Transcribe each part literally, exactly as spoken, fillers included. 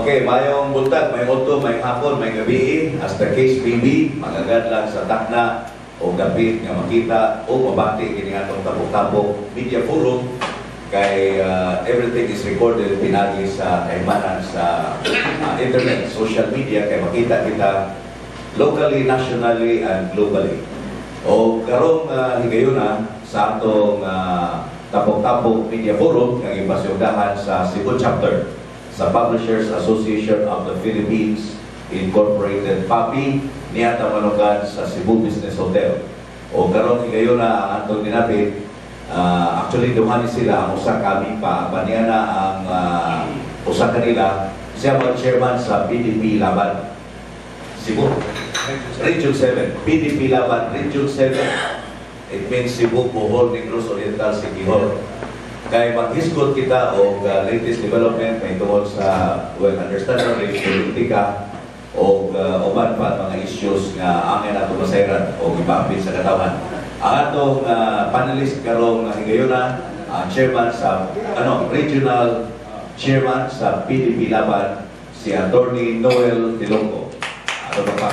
Okay, mayong buntag, may auto, may hapon, may gabi, as the case may be, magagad lang sa takna o dapit nga makita o mabati kini atong Tapok-Tapok Media Forum kay uh, everything is recorded pinagi sa kaimanan sa uh, internet, social media kay makita kita locally, nationally, and globally. O karong uh, higayuna sa atong uh, Tapok-Tapok Media Forum nga ipasugdahan sa Cebu Chapter sa Publishers Association of the Philippines Incorporated P A P I niya tamanugan sa Cebu Business Hotel. O karong higayuna ang atong dinapit, uh, actually duhani sila ang usa kami pa baniya na ang uh, usa kanila siya ang chairman sa P D P-Laban Cebu Region seven, P D P-Laban Region seven. It means Cebu, Bohol, Negros Oriental, Siquijor. Kaya maghisgot kita o uh, latest development may tungkol sa well understanding ng politika o uh, uban pa mga issues nga angin ato masayran o ipapit sa katawan. Ang atong uh, panelist karong uh, higayuna, ang uh, chairman sa ano regional chairman sa P D P-Laban si Atty Noel Felongco. Ato pa.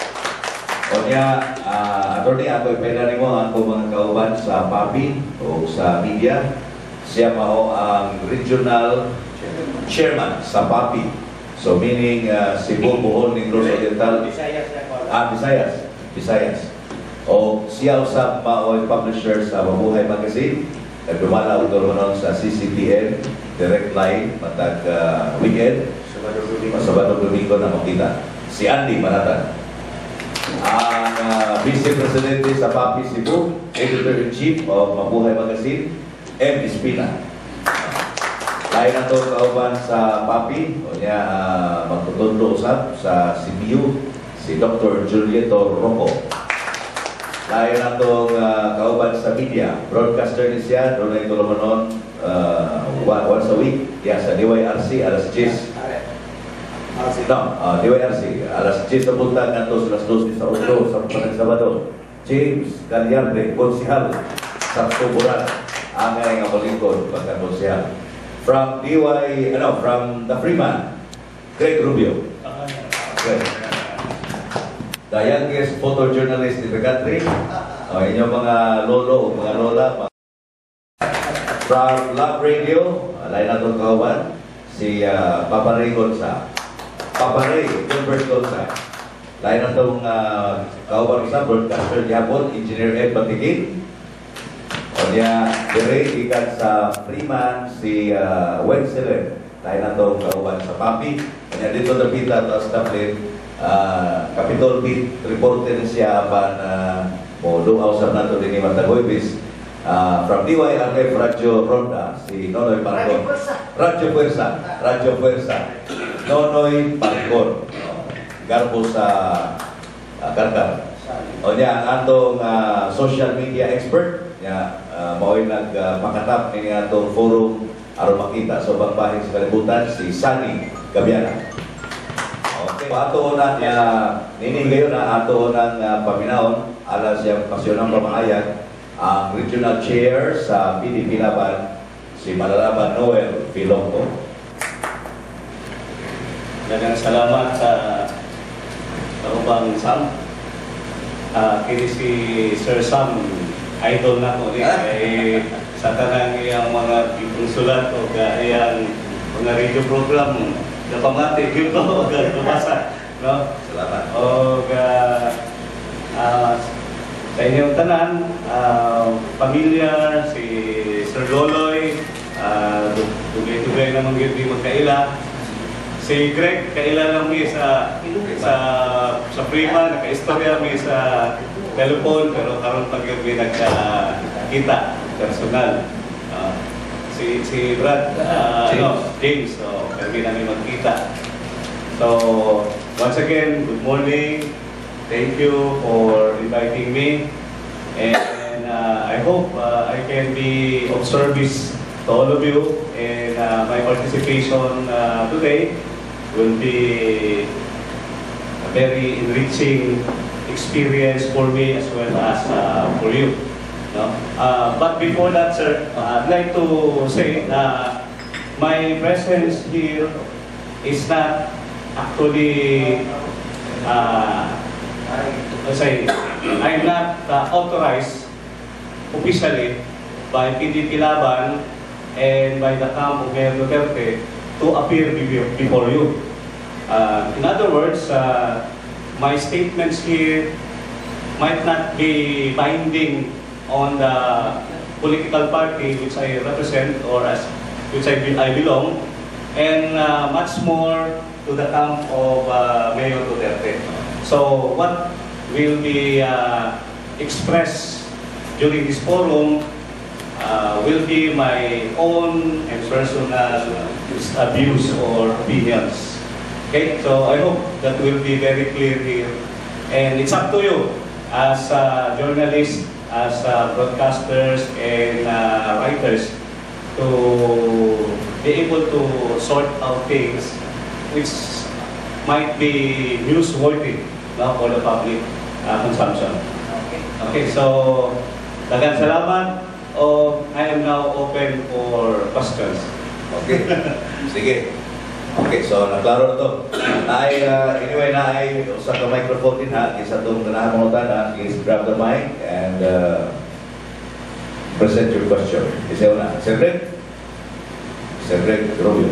O niya, uh, Atty ato ipailan mo ang mga kauban sa P A P I o sa media. Siya mao ang regional chairman sa P A P I. So meaning uh, Cebu, Bohol, Negros Oriental, ah, Visayas, Visayas. O siya usab mao ang publisher sa Mabuhay Magazine. At dumala utoron sa C C T N, direct line, matag uh, weekend, Sabado Domingo na makita. Si Andy Manatan. Ang uh, Vice Presidente sa P A P I Cebu, Editor-in-Chief of Mabuhay Magazine, M. Espina. Lain na ito kauban sa P A P I, o niya uh, magtutundo usap sa C P U, si Doctor Julieto Rocco. Lain na itong uh, kauban sa media, broadcaster ni siya, doon na ito lumanon uh, once a week, yeah, sa D Y R C, alas diyes. No, uh, D Y R C, alas diyes na punta nga ito sa alas dos sa Oslo, sa Panang Sabado. James Galyarde, konsihal sa Tuburan. Ang nga nga malingkod pagkakonsihal. From D Y, ano, from the Freeman, Greg Rubio. Okay. The youngest photojournalist in the country. O, inyong mga lolo o mga lola. From Love Radio, alay na itong kauban, si uh, Papa Ray Gonza. Papa Ray, Gilbert Gonza. Lain na itong uh, kauban sa broadcaster Japon, Engineer Ed Batigin. O niya, dire ikan sa Freeman, si uh, Wenceler. Lain na itong kauban sa P A P I. O niya, dito na pita, tapos tapit, uh, Capitol Beat, reporter siya pa na mo lumaw sa nato din ni Matagoybis. Uh, from D Y R F Radyo Ronda, si Nonoy Parcon. Radyo Puwersa. Radyo Puwersa. Nonoy Parcon. Garbo sa uh, Karkar. O niya, ang atong uh, social media expert, niya, uh, mao'y nagpakatap uh, ni atong forum aron makita sa so, bangbahin sa kalibutan, si Sunny Gabiana. Okay. Ato na niya, nining ngayon na ato ng uh, paminaon, alas siyang pasyonang pamahayag, ang regional chair sa P D P-Laban, si Malalaban Noel Felongco. Daghang salamat sa Taubang Sam. Uh, kini si Sir Sam, idol na ko rin. Kay sa tanang iyang mga sulat o iyang mga radio program, napamati yun ko, nabasa. No? Salamat. O uh, uh, sa inyong tanan, uh, pamilya, si Sir Loloy, uh, dugay-dugay naman yun di magkaila. Si Greg, kaila lang mi sa sa sa Freeman, naka-istorya mi sa telepon, pero karon pag yun mi nagkakita, personal. Uh, si si Brad, uh, James. Ano, James, so kami namin magkita. So, once again, good morning. Thank you for inviting me, and uh, I hope uh, I can be of service to all of you, and uh, my participation uh, today will be a very enriching experience for me as well as uh, for you. No? Uh, but before that, sir, uh, I'd like to say that my presence here is not actually, uh, let's say, I'm not uh, authorized officially by P D P-Laban and by the camp of Mayor Duterte to appear before you. Uh, in other words, uh, my statements here might not be binding on the political party which I represent or as which I, I belong, and uh, much more to the camp of uh, Mayor Duterte. So what will be uh, expressed during this forum uh, will be my own and personal views or opinions. Okay, so I hope that will be very clear here. And it's up to you as uh, journalists, as uh, broadcasters and uh, writers to be able to sort out things which might be newsworthy, no, for the public uh, consumption. Okay. Okay, so daghang salamat. Oh, I am now open for questions. Okay. Sige. Okay, so naklaro na to. Ay, uh, anyway, na ay sa ka microphone din ha. Isa itong ganahan mga tana. Please grab the mic and uh, present your question. Isa na. Cedric? Cedric Rubio.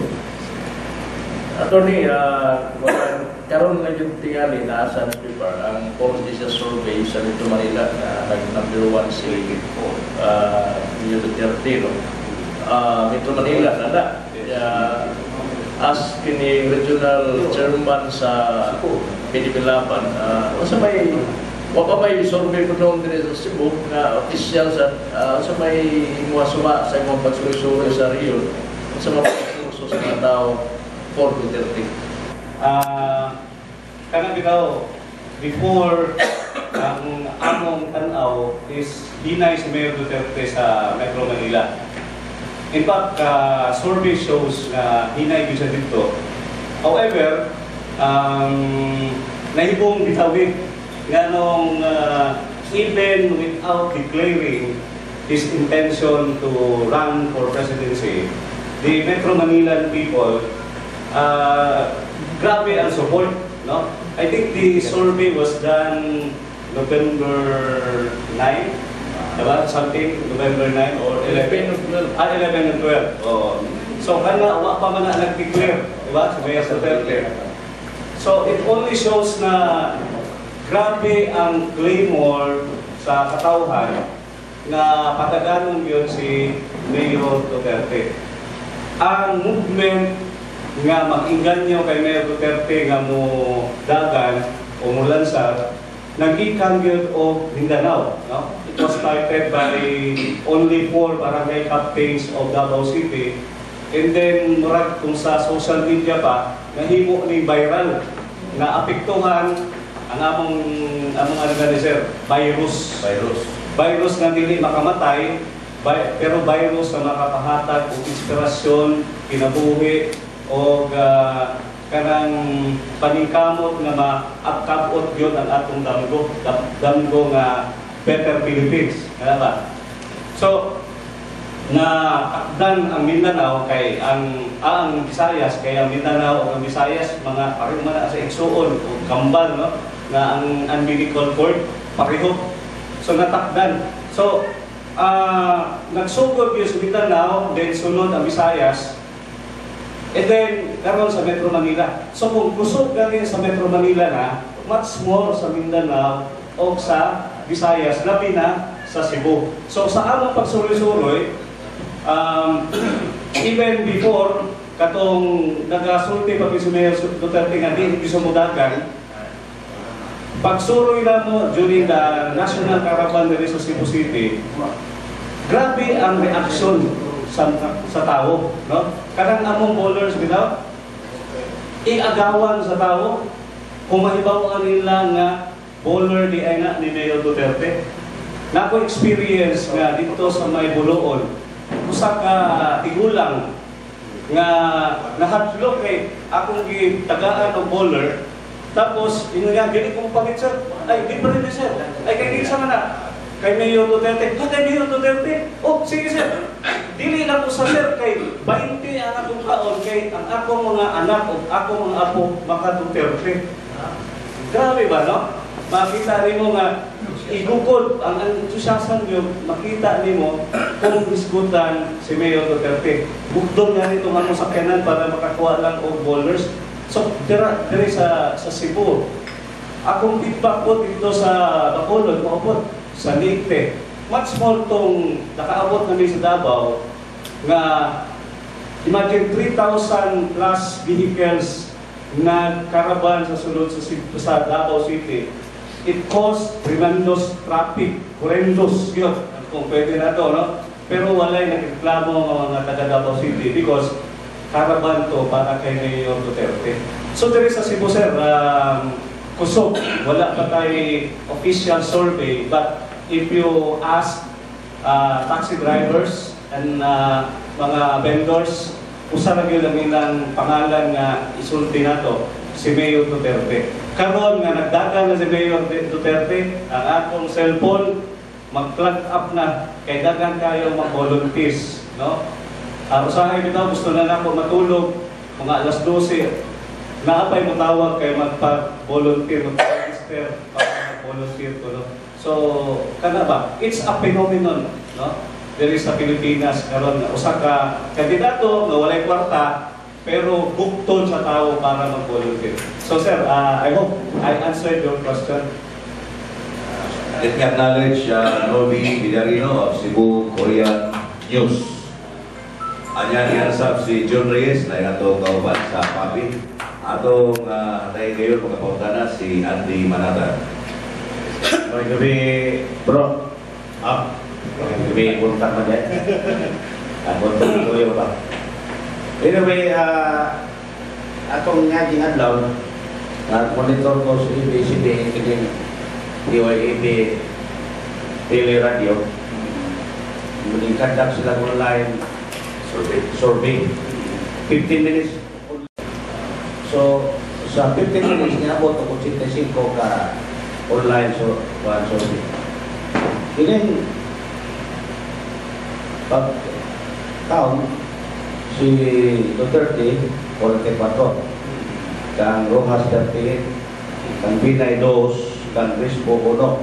Attorney, uh, karon na yung tingali na sa paper ang political survey sa Metro Manila na nag-number one si uh, Mayor Duterte. No? Uh, Metro Manila, nada. Uh, as kini regional chairman sa P D P-Laban, uh, sa may wapa may survey ko noon din sa Cebu na official sa uh, sa may mga suma sa mga pagsuloy-suloy sa Rio sa mga pagsuloy sa mga tao for Duterte. Uh, kanang bitaw, before ang among tanaw is hinay si Mayor Duterte sa Metro Manila. In fact, uh, survey shows na hinay siya dito. However, um, nahibong bitawin nga nung uh, even without declaring his intention to run for presidency, the Metro Manilan people, uh, grabe ang support. No? I think the survey was done November ninth. Diba? Something, November ninth or eleven, ah, eleven and twelve. Oh. So, kana, wa pa man na nag-declare, diba? Si Mayor Duterte. So, it only shows na grabe ang claymore sa katauhan na pataganon yun si Mayor Duterte. Ang movement nga mag-inganyo kay Mayor Duterte nga mo dagan o mo lansar, nag-ikan yun o Mindanao. No? It was started by only four barangay captains of Davao City. And then, murag kung sa social media pa, nahimo ni viral na apektuhan ang among among ano gani sir, virus. Virus. Virus na dili makamatay, pero virus na makapahatag o inspirasyon, kinabuhi o uh, kanang paningkamot nga maapkabot yun ang atong damgo, damgo nga Better Philippines. Kaya ba? So, na akdan ang Mindanao kay ang ah, ang Visayas, kaya ang Mindanao o ang Visayas mga pareho man sa igsuon o kambal, no? Na ang umbilical cord pareho. So natakdan. So uh, nagsugod yung sa Mindanao, then sunod ang Visayas, and then karon sa Metro Manila. So kung kusog galing sa Metro Manila na, much more sa Mindanao o sa Visayas, labi na sa Cebu. So sa among pagsuloy-suloy, um, even before katong nagasulti pa si Mayor Duterte nga di gusto mo dagan, pagsuroy na mo during the national caravan diri sa Cebu City, grabe ang reaksyon sa, sa tao, no? Kanang among bowlers bitaw, iagawan sa tao, kung mahibaw nila nga bowler di ay na ni Mayor Duterte. Nako experience nga dito sa may Buloon, usa ka tigulang nga nahadlok kay akong gitagaan og bowler, tapos yun nga gini kong pangit sir, ay di pa rin sir, ay kay di sa mana kay Mayor Duterte, ha kay Mayor Duterte, oh sige sir, dili lang ko sa sir kay twenty ang akong kaon kay ang akong mga anak o akong mga apo maka Duterte. Grabe ba, no? Makita rin mo nga, igukod ang entusiasm nyo, makita rin mo kung diskutan si Mayor Duterte. Bukdong nga nito nga sakyanan para makakuha lang o bowlers. So, dira, dira sa, sa Cebu. Akong feedback po dito sa Bacolod, maupot sa Leyte. Much more tong nakaabot namin sa Davao nga imagine three thousand plus vehicles na caravan sa sulod sa, sa Davao City. It caused tremendous traffic, horrendous yun, kung pwede na to, no? Pero walay nagreklamo ang mga taga Davao City because caravan to para kay Mayor Duterte. So there is a Cebu, sir, um, kusog, wala pa tayo official survey, but if you ask uh, taxi drivers and uh, mga vendors, usa ra gyud ang ilang pangalan nga isulti nato si Mayor Duterte. Karon nga nagdagan na si Mayor Duterte, ang akong cellphone mag-plug up na kay dagan kayo mag-volunteers, no? Uh, usahay bitaw gusto na nako matulog mga alas dose. Naapay mo tawag kay magpa-volunteer, mag-register para mag-volunteer ko, no? So, kana ba? It's a phenomenon, no? There is sa Pilipinas karon usa ka kandidato nga walay kwarta pero bukton sa tao para mag-volunteer. So sir, uh, I hope I answered your question. Let me acknowledge uh, Novi Villarino of Cebu Korean News. Anya niyansap si John Reyes na atong kauban sa PAPI. Atong uh, tayo ngayon mga pautana si Atty Manatan. May gabi, bro. Ah, may gabi, buntang na dyan. Ah, buntang ko yun ba? Anyway, uh, atong nga di adlaw, monitor ko sa A B C D, kining D Y A B Tele Radio. Meningkat sila online survey. survey. fifteen minutes. So, sa fifteen minutes niya, abot ako sixty-five ka online so, one survey. Kining pag taon, si Duterte, forty-four, kang Rojas thirty-eight, kang Binay two, kang Crispo one.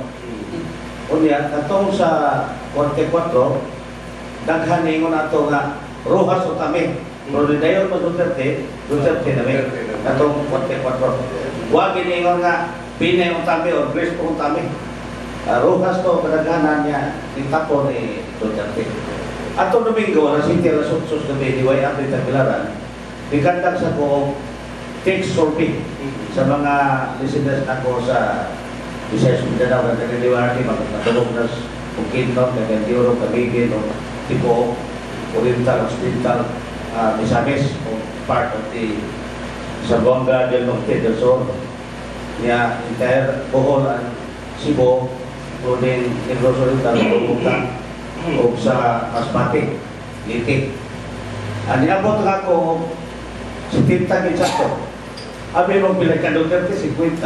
Unya, katong sa forty-four, daghan ningon ato nga Rojas o kami. Pero dayon mo Duterte, Duterte na may katong forty-four. Huwag ningon nga Binay o kami o Crispo o kami. Uh, Rojas to, kadaghanan niya, itapon ni Duterte. Atong Domingo, na City Rasutsos gabi, di way Atty Tagbilaran, ikandak sa ko text survey sa mga listeners ako sa Visayas Mindanao na taga-Liwarte, matulog na Bukidnon, taga-Dioro, Camiguin, o tipo Oriental, Occidental, uh, Misamis, o part of the Zamboanga del Norte del Sur, niya entire Bohol and Cebu, including Negros Oriental, Bukidnon, o sa Masbate, Litik. Ang niabot nga ko, si Tinta Ginsako. Abi mong bilang ka Duterte, fifty.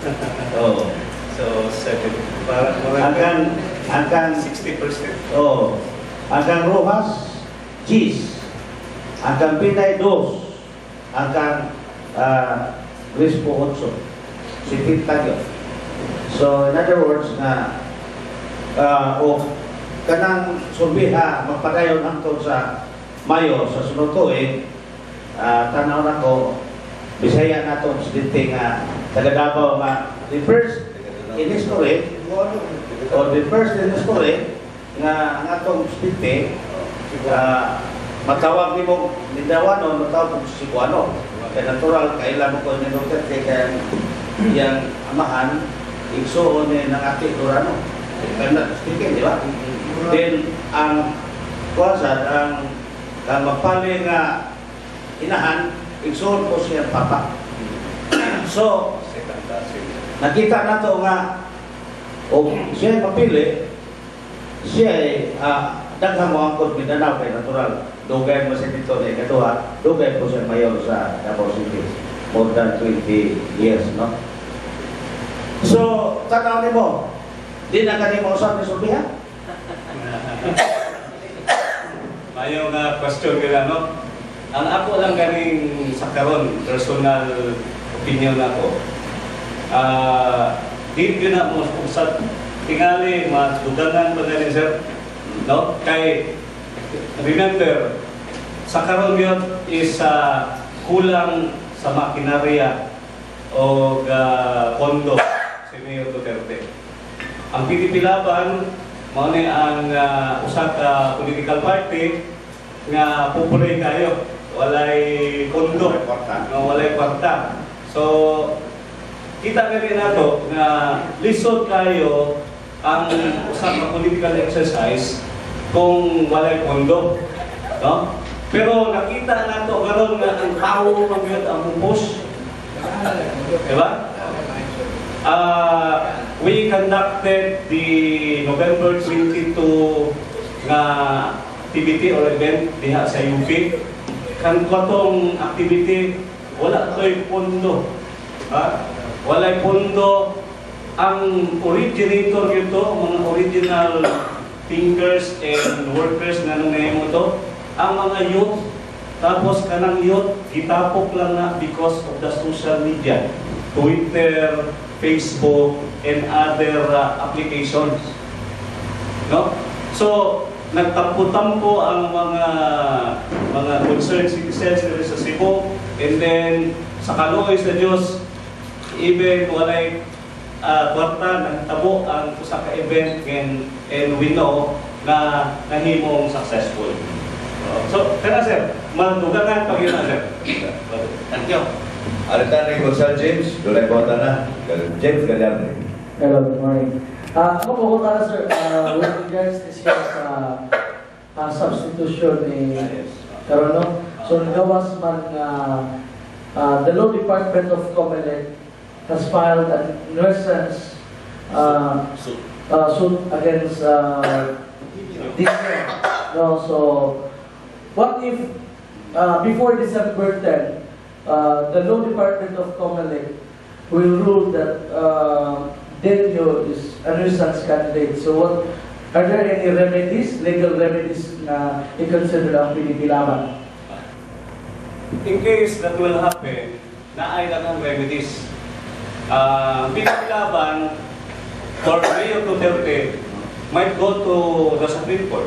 Oh. So, seven. Para Hanggang, hanggang, sixty percent. oh. Hanggang Rojas, cheese. Hanggang Pinay, dos. Hanggang uh, Crispo, otso. Si Tinta yun. So, in other words, na, uh, oh, kanang surbiha magpadayon hangtod sa Mayo sa sunod tuig, uh, tanaw na ko Bisaya nato presidente nga taga Davao nga the first in history or the first in history nga ang atong presidente uh, matawag ni mo Mindawano, matawag mo Cebuano. Kaya natural kailan mo ko ni Duterte kaya yang amahan igsuon ni ng ati Durano. Kaya speaking, di ba? Then, ang kuwasan, ang, ang magpali nga inahan, igsoon po siya papa. So, nakita na to nga, o siya mapili, siya ay uh, daghang mo angkot Mindanao kay natural. Dugay mo siya dito na ikatuha, dugay po siya mayor sa Davao City. More than twenty years, no? So, tanaw ni mo, di na ka ni mo usap ni Subiha? Ayaw nga question ka no? Ang ako lang ganing sa karon, personal opinion ako. Ah, di yun na mo usad tingali matugangan pa na rin sir. No? Kay remember, sa karon yun is uh, kulang sa makinarya o uh, pondo si Mayor Duterte. Ang P D P-Laban, mao ni ang uh, usa ka political party nga popular kayo, walay pondo, nga walay kwarta. So kita gani nato nga lisod kayo ang usa ka political exercise kung walay pondo, no? Pero nakita nato karon nga ang tao magyud ang push. Diba? Uh, we conducted the November twenty-two nga activity or event diha sa U P. Kan katong activity wala toy pondo. Ha? Walay pondo. Ang originator nito, mga original thinkers and workers nga nung nahimo to, ang mga youth. Tapos kanang youth, gitapok lang na because of the social media, Twitter, Facebook, and other uh, applications. No? So, nagtampo-tampo ang mga mga concerned citizens dito sa Cebu, and then sa kaluoy sa Diyos, even walay uh, kwarta, nagtabo ang usa ka event, and, and we know na nahimong successful. So, kaya sir, magdugangan pag yun na sir. Thank you. Aritan ni Gonzalo James, doon ko na. James Galiante. Hello, good morning. Uh, ako po ko sir, uh, with regards this year's uh, uh, substitution ni Carono. So, nagawas man uh, uh, the Law Department of Comelec has filed a nuisance uh, uh, suit against uh, this year. No, so, what if uh, before December tenth, uh, the Law Department of Comelec will rule that uh, Delio is a nuisance candidate? So what, are there any remedies, legal remedies na i-consider ang P D P-Laban? In case that will happen, naay lang ang remedies. Uh, P D P-Laban or Mayor Duterte might go to the Supreme Court.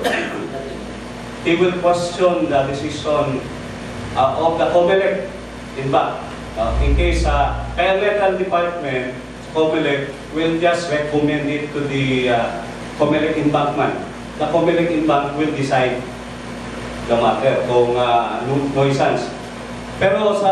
He will question the decision uh, of the Comelec in back. Uh, in case uh, kaya legal department, Comelec will just recommend it to the uh, Comelec embankment. The Comelec embank will decide the matter kung uh, nuisance. Pero sa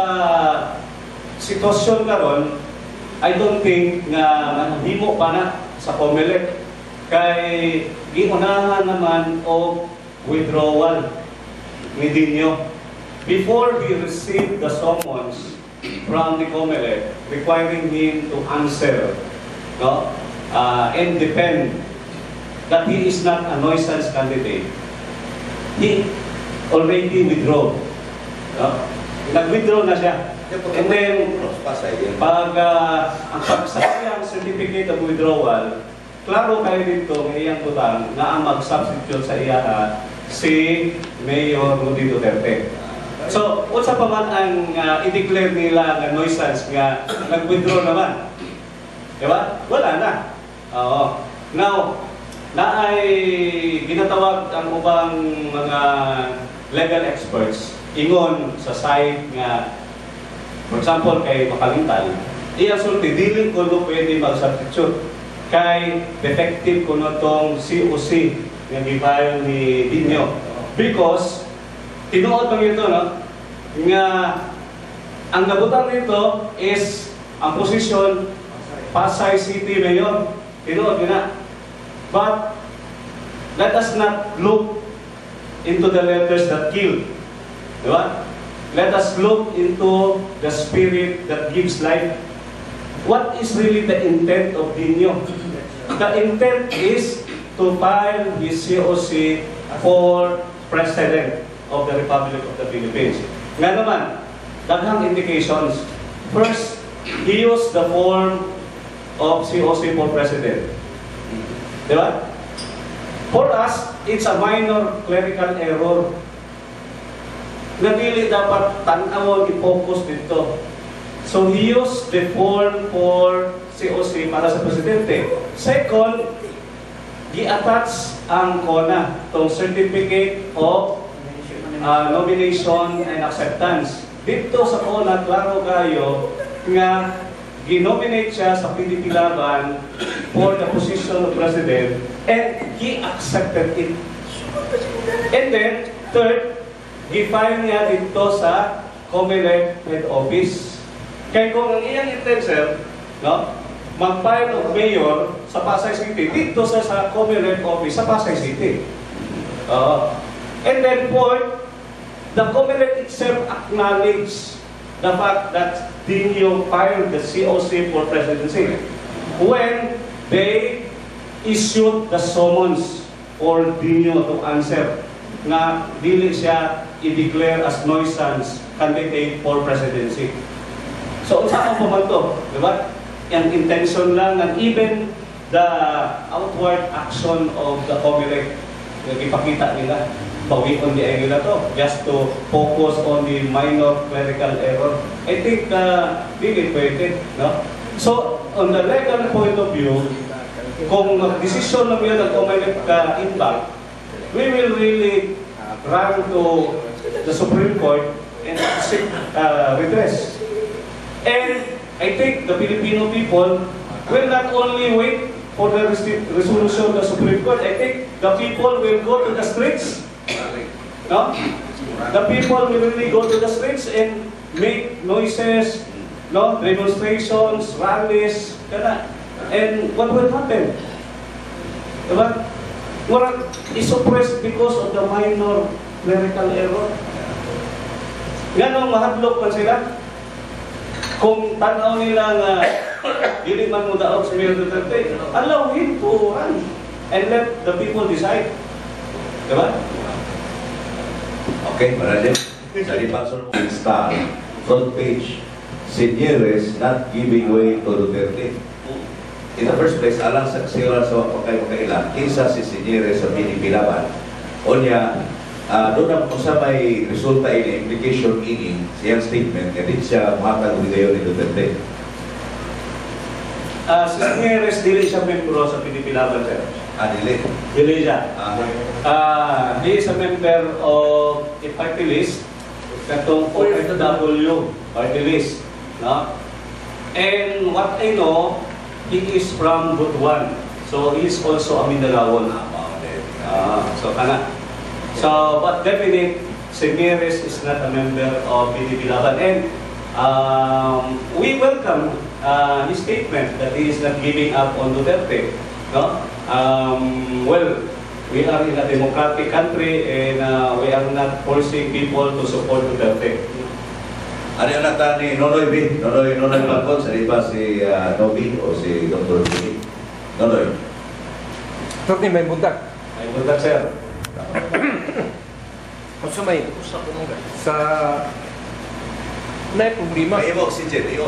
sitwasyon karon, I don't think nga mahimo pa na sa Comelec kay giunahan naman o withdrawal ni Dinyo. Before he received the summons from the Comelec requiring him to answer, no, uh, and defend that he is not a nuisance candidate, he already withdraw. No? Nag-withdraw na siya. And then, pag uh, ang pagsasayang certificate of withdrawal, klaro kayo dito ng iyang tutang na ang mag-substitute sa iya si Mayor Rudy Duterte. So, unsa pa man ang uh, i-declare nila na nuisance nga nag-withdraw naman? Diba? Wala na. Oo. Now, na ay ginatawag ang ubang mga legal experts ingon sa side nga, for example, kay Makalintal, iyang sulti, dili ko no pwede mag-substitute kay defective ko no tong C O C nga gibayo ni Dinyo. Because, tinuod lang ito, no? Nga, ang nabutang nito is ang posisyon Pasay City Mayor. Tinuod yun na. But, let us not look into the letters that kill. Diba? Let us look into the spirit that gives life. What is really the intent of Dinyo? The intent is to file his C O C for President of the Republic of the Philippines. Nga naman, daghang indications. First, he used the form of C O C for President. Diba? For us, it's a minor clerical error. na dili dapat tan-awon i-focus dito. So he used the form for C O C para sa presidente. Second, i-attach ang C O N A, itong Certificate of uh, Nomination and Acceptance. Dito sa C O N A, klaro kayo nga ginominate siya sa P D P-Laban for the position of president and he accepted it. And then, third, gi-file niya dito sa Comelec head office. Kaya kung ang iyang intention, no, mag-file of mayor sa Pasay City, dito sa, sa Comelec office sa Pasay City. Uh, and then fourth, the Comelec itself acknowledged the fact that Dinyo filed the C O C for presidency when they issued the summons for Dinyo to answer na dili siya i-declare as nuisance candidate for presidency. So, unsa ang pumanto, di ba? Ang intention lang, and even the outward action of the Comelec, ipakita nila, bawion di ay nila to, just to focus on the minor clerical error. I think, uh, dili pwede, no? So, on the legal point of view, kung mag-desisyon na yun ang Comelec uh, impact, we will really run to the Supreme Court and seek uh, redress. And I think the Filipino people will not only wait for the resolution of the Supreme Court, I think the people will go to the streets. No? The people will really go to the streets and make noises, no? Demonstrations, rallies, kana. And what will happen? Diba? Murag isuppressed because of the minor clerical error. Ganong mahadlok pa sila. Kung tanaw nila nga dili man mo daog si Mayor Duterte, allow him to run and let the people decide. Diba? Okay, Manager. Sa Lipason mo, star, front page, Senyeres not giving way to Duterte. In the first place, alang sa kasira sa pagkain-pagkaila, kinsa si Senyeres sa P D P-Laban. O niya, uh, doon na kung sa may resulta ini, implication ini, siyang statement, kaya din siya mahatag uligayon ni Duterte. Uh, si Senyeres, dili siya membro sa P D P-Laban, sir. Ah, dili. Dili siya. Ah. Uh, he is a member of a party list, katong O F W party list. No? And what I know, he is from Butuan. So he is also a Mindanaon. Uh, so kana. So but definitely, Senyeres is not a member of P D P-Laban. And um, we welcome uh, his statement that he is not giving up on Duterte. No? Um, well, we are in a democratic country and uh, we are not forcing people to support Duterte. Ano yung nata ni Nonoy B? Nonoy, Nonoy Pagkon, sa iba si uh, Nobi o si Doctor B? Nonoy. Ito ni may buntak. May buntak, sir. Kung sa may, sa may problema. May iba oxygen, yun.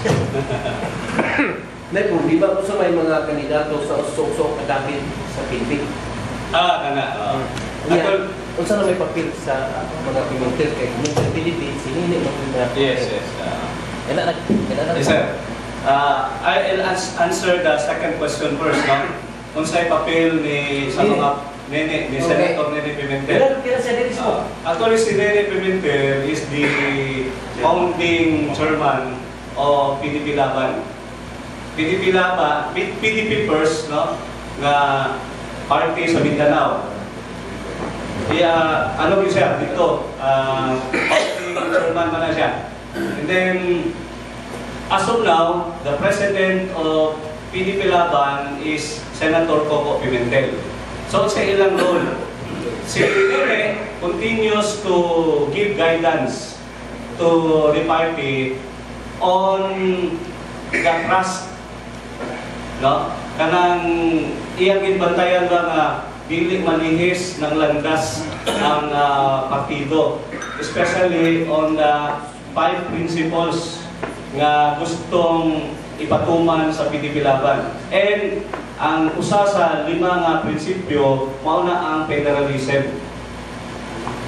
May problema kung sa may mga kandidato sa usok-usok kadapit sa P D P. Ah, kana. Uh, Yan. Kung saan may papel sa mga pimentel kay Mister P D P, sinili mo na. Yes, yes. Uh, Kailan na? Kailan na? yes, sir. Uh, I'll answer the second question first. No? Kung sa'y papel ni sa mga nene, ni Okay. Senator Nene Pimentel. Kailan kailan siya dito Uh, actually, si Nene Pimentel is the founding chairman of P D P-Laban. P D P-Laban, P D P first, no? Nga party sa Mindanao. Kaya, ano yun siya, dito, uh, founding chairman man na siya. And then, as of now, the president of P D P-Laban is Senator Coco Pimentel. So, sa ilang role, si Nene continues to give guidance to the party on the trust, no? Kanang iyang inbantayan ba nga dili manihis ng landas ang uh, partido, especially on the five principles nga gustong ipatuman sa P D P-Laban. And ang usa sa lima nga prinsipyo mao na ang federalism.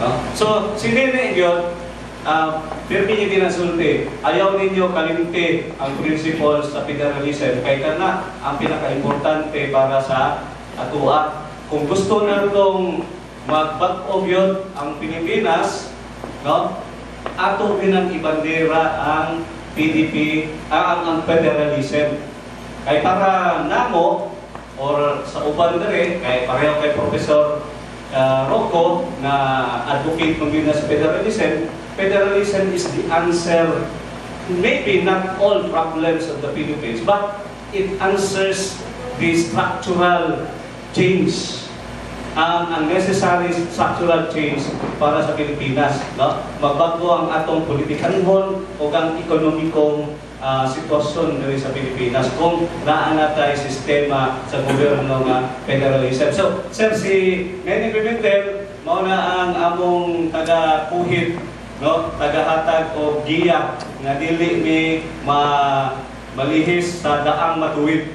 No? So, sinini yun, uh, pero niyo ginasulti, ayaw ninyo kalimti ang principles sa federalism, kay kana ang pinaka-importante para sa atua. Kung gusto na itong mag-back-off yun ang Pilipinas, no? Ato rin ang ibandera ang P D P, ah, ang, ang federalism. Kay para namo, or sa uban na rin, kay pareho kay Professor uh, Rocco na advocate ng yun sa federalism, federalism is the answer, maybe not all problems of the Philippines, but it answers the structural change, ang um, necessary structural change para sa Pilipinas. No? Magbago ang atong politikanhon o ang ekonomikong uh, sitwasyon dito sa Pilipinas kung naan natay sistema sa gobyerno nga federalism. So, sir, si Nene Pimentel, mauna ang among taga-puhit, no? Taga-hatag o giya nga dili mi ma malihis sa daang matuwid.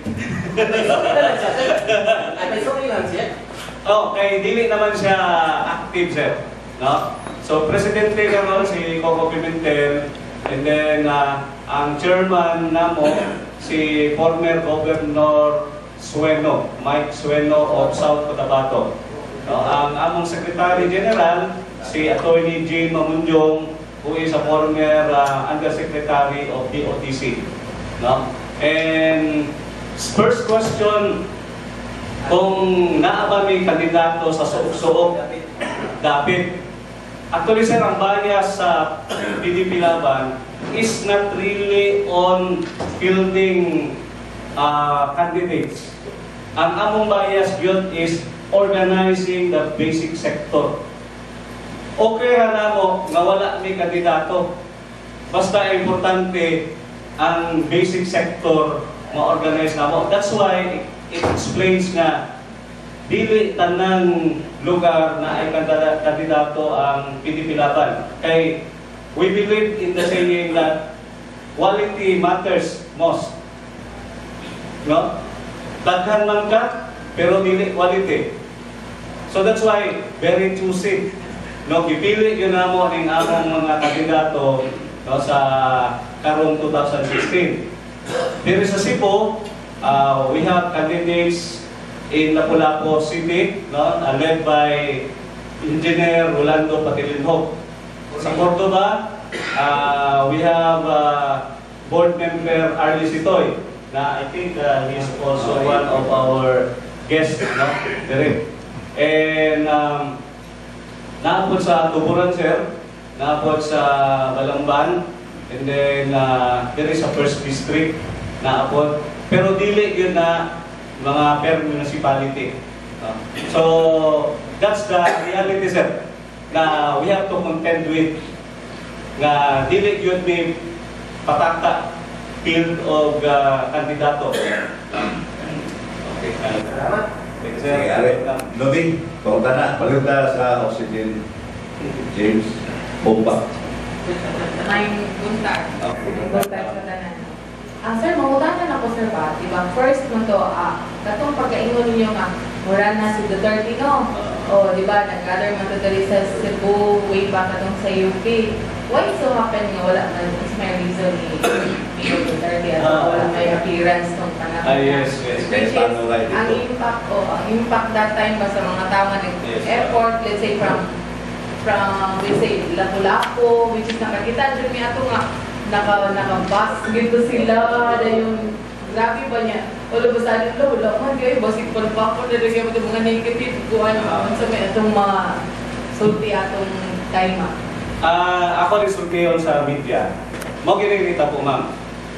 Ay, may sorry lang siya. Oh, kay dili naman siya active, sir. No? So, presidente karon si Coco Pimentel, and then uh, ang chairman namo si former Governor Sueno, Mike Sueno of South Cotabato. No? Ang among Secretary General si Attorney Jane Mamunjong, who is a former uh, Undersecretary of D O T C. No? And first question, kung naaba may kandidato sa suok-suok, dapat. Actually, sir, ang bias sa P D P-Laban is not really on fielding uh, candidates. Ang among bias yun is organizing the basic sector. Okay ra namo nga wala may kandidato. Basta importante ang basic sector ma-organize namo. That's why it explains nga dili tanang lugar na ay kandidato ang P D P-Laban. Kay we believe in the saying that quality matters most. No? Daghan man ka, pero dili quality. So that's why very choosy. No, pipili yun namo ning among mga kandidato, no, sa karong two thousand sixteen. Pero sa Cebu, uh, we have candidates in Lapu-Lapu City, no, uh, led by Engineer Rolando Patilinhok. Sa Cordoba, uh, we have uh, board member Arlie Sitoy, na I think uh, he's also one of our guests, no, there. And um, naapod sa Tuburan, sir, naapod sa Balamban, and then uh, there is a first district naapod. Pero dili yun na mga per municipality. Uh, so, that's the reality, sir, na we have to contend with, na dili yun may patata field of uh, kandidato. Okay. Salamat. Sige, Ari. Nobi, paunta na. Balik ka sa oxygen. James, bomba. May buntag. Okay. May buntag sa tanan. Ah, sir, mangutangan ako, sir, ba? Diba, first mo to, ah, katong pagkaingon ninyo nga, mura na si Duterte, no? O, diba, nag-gather man to dali sa Cebu, way back katong sa U P. Why so happen nga wala man, is may reason ni Mayor Duterte at Ah, wala may appearance ng panahon. Ah, yes, yes. Which is, Paano right ang dito? impact, o, ang impact that time ba sa mga tao nga Yes. nag-effort, let's say, from, from, let's say, Lapu-Lapu, which is nakakita, dyan may ato nga, naka naka-bus gito sila na yung grabe ba niya wala ba sa atin lo wala man kayo basig palpako na rin kayo mga negative kuhan sa may atong mga sulti atong time. Uh, ako rin sultiyon sa media. Mo ginigita po, ma'am.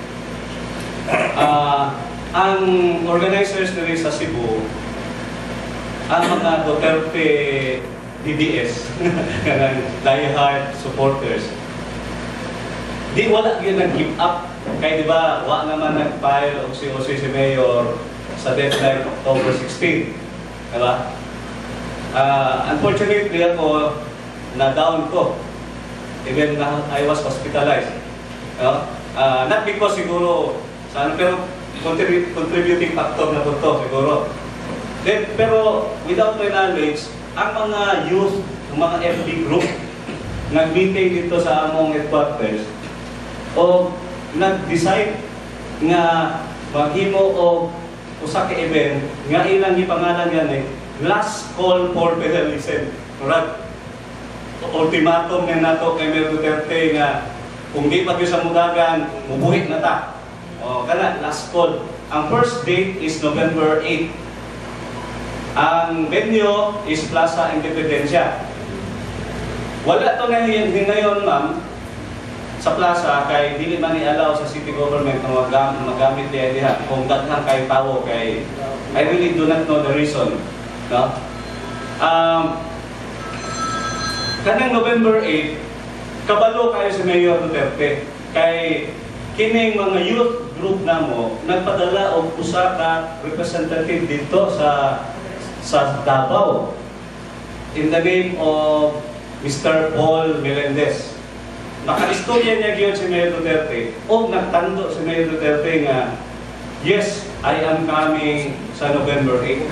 Uh, ang organizers nila sa Cebu, ang mga Duterte D D S, diehard supporters, di wala yun nag-give up. Kaya di ba, wa naman nag-file o si, o si Mayor sa deadline October sixteenth. Di ba? Uh, unfortunately ako, na-down ko. Even na I was hospitalized. You know? uh, not because siguro, saan, pero contrib contributing factor na po ito siguro. Then, pero without my knowledge, ang mga youth ng mga F B group nag-meeting dito sa among headquarters o nag-decide nga maghimo o usa ka event nga ilang gipangalan yan eh last call for federalism. Murag ultimatum na nato kay Mayor Duterte nga kung di pa sa mudagan mubuhi na ta. O kana last call. Ang first date is November eighth. Ang venue is Plaza Independencia. Wala to na ngayon, ma'am, sa plaza kay dili man i-allow sa city government na magam magamit diha diha kung daghang kay tawo kay I really do not know the reason, no? Um, kanang November eighth, kabalo kayo si Mayor Duterte kay kining mga youth group namo nagpadala og usa ka representative dito sa sa Davao in the name of Mister Paul Melendez. Naka-istorya niya giyon si Mayor Duterte o nagtando si Mayor Duterte nga yes, I am coming sa November eighth.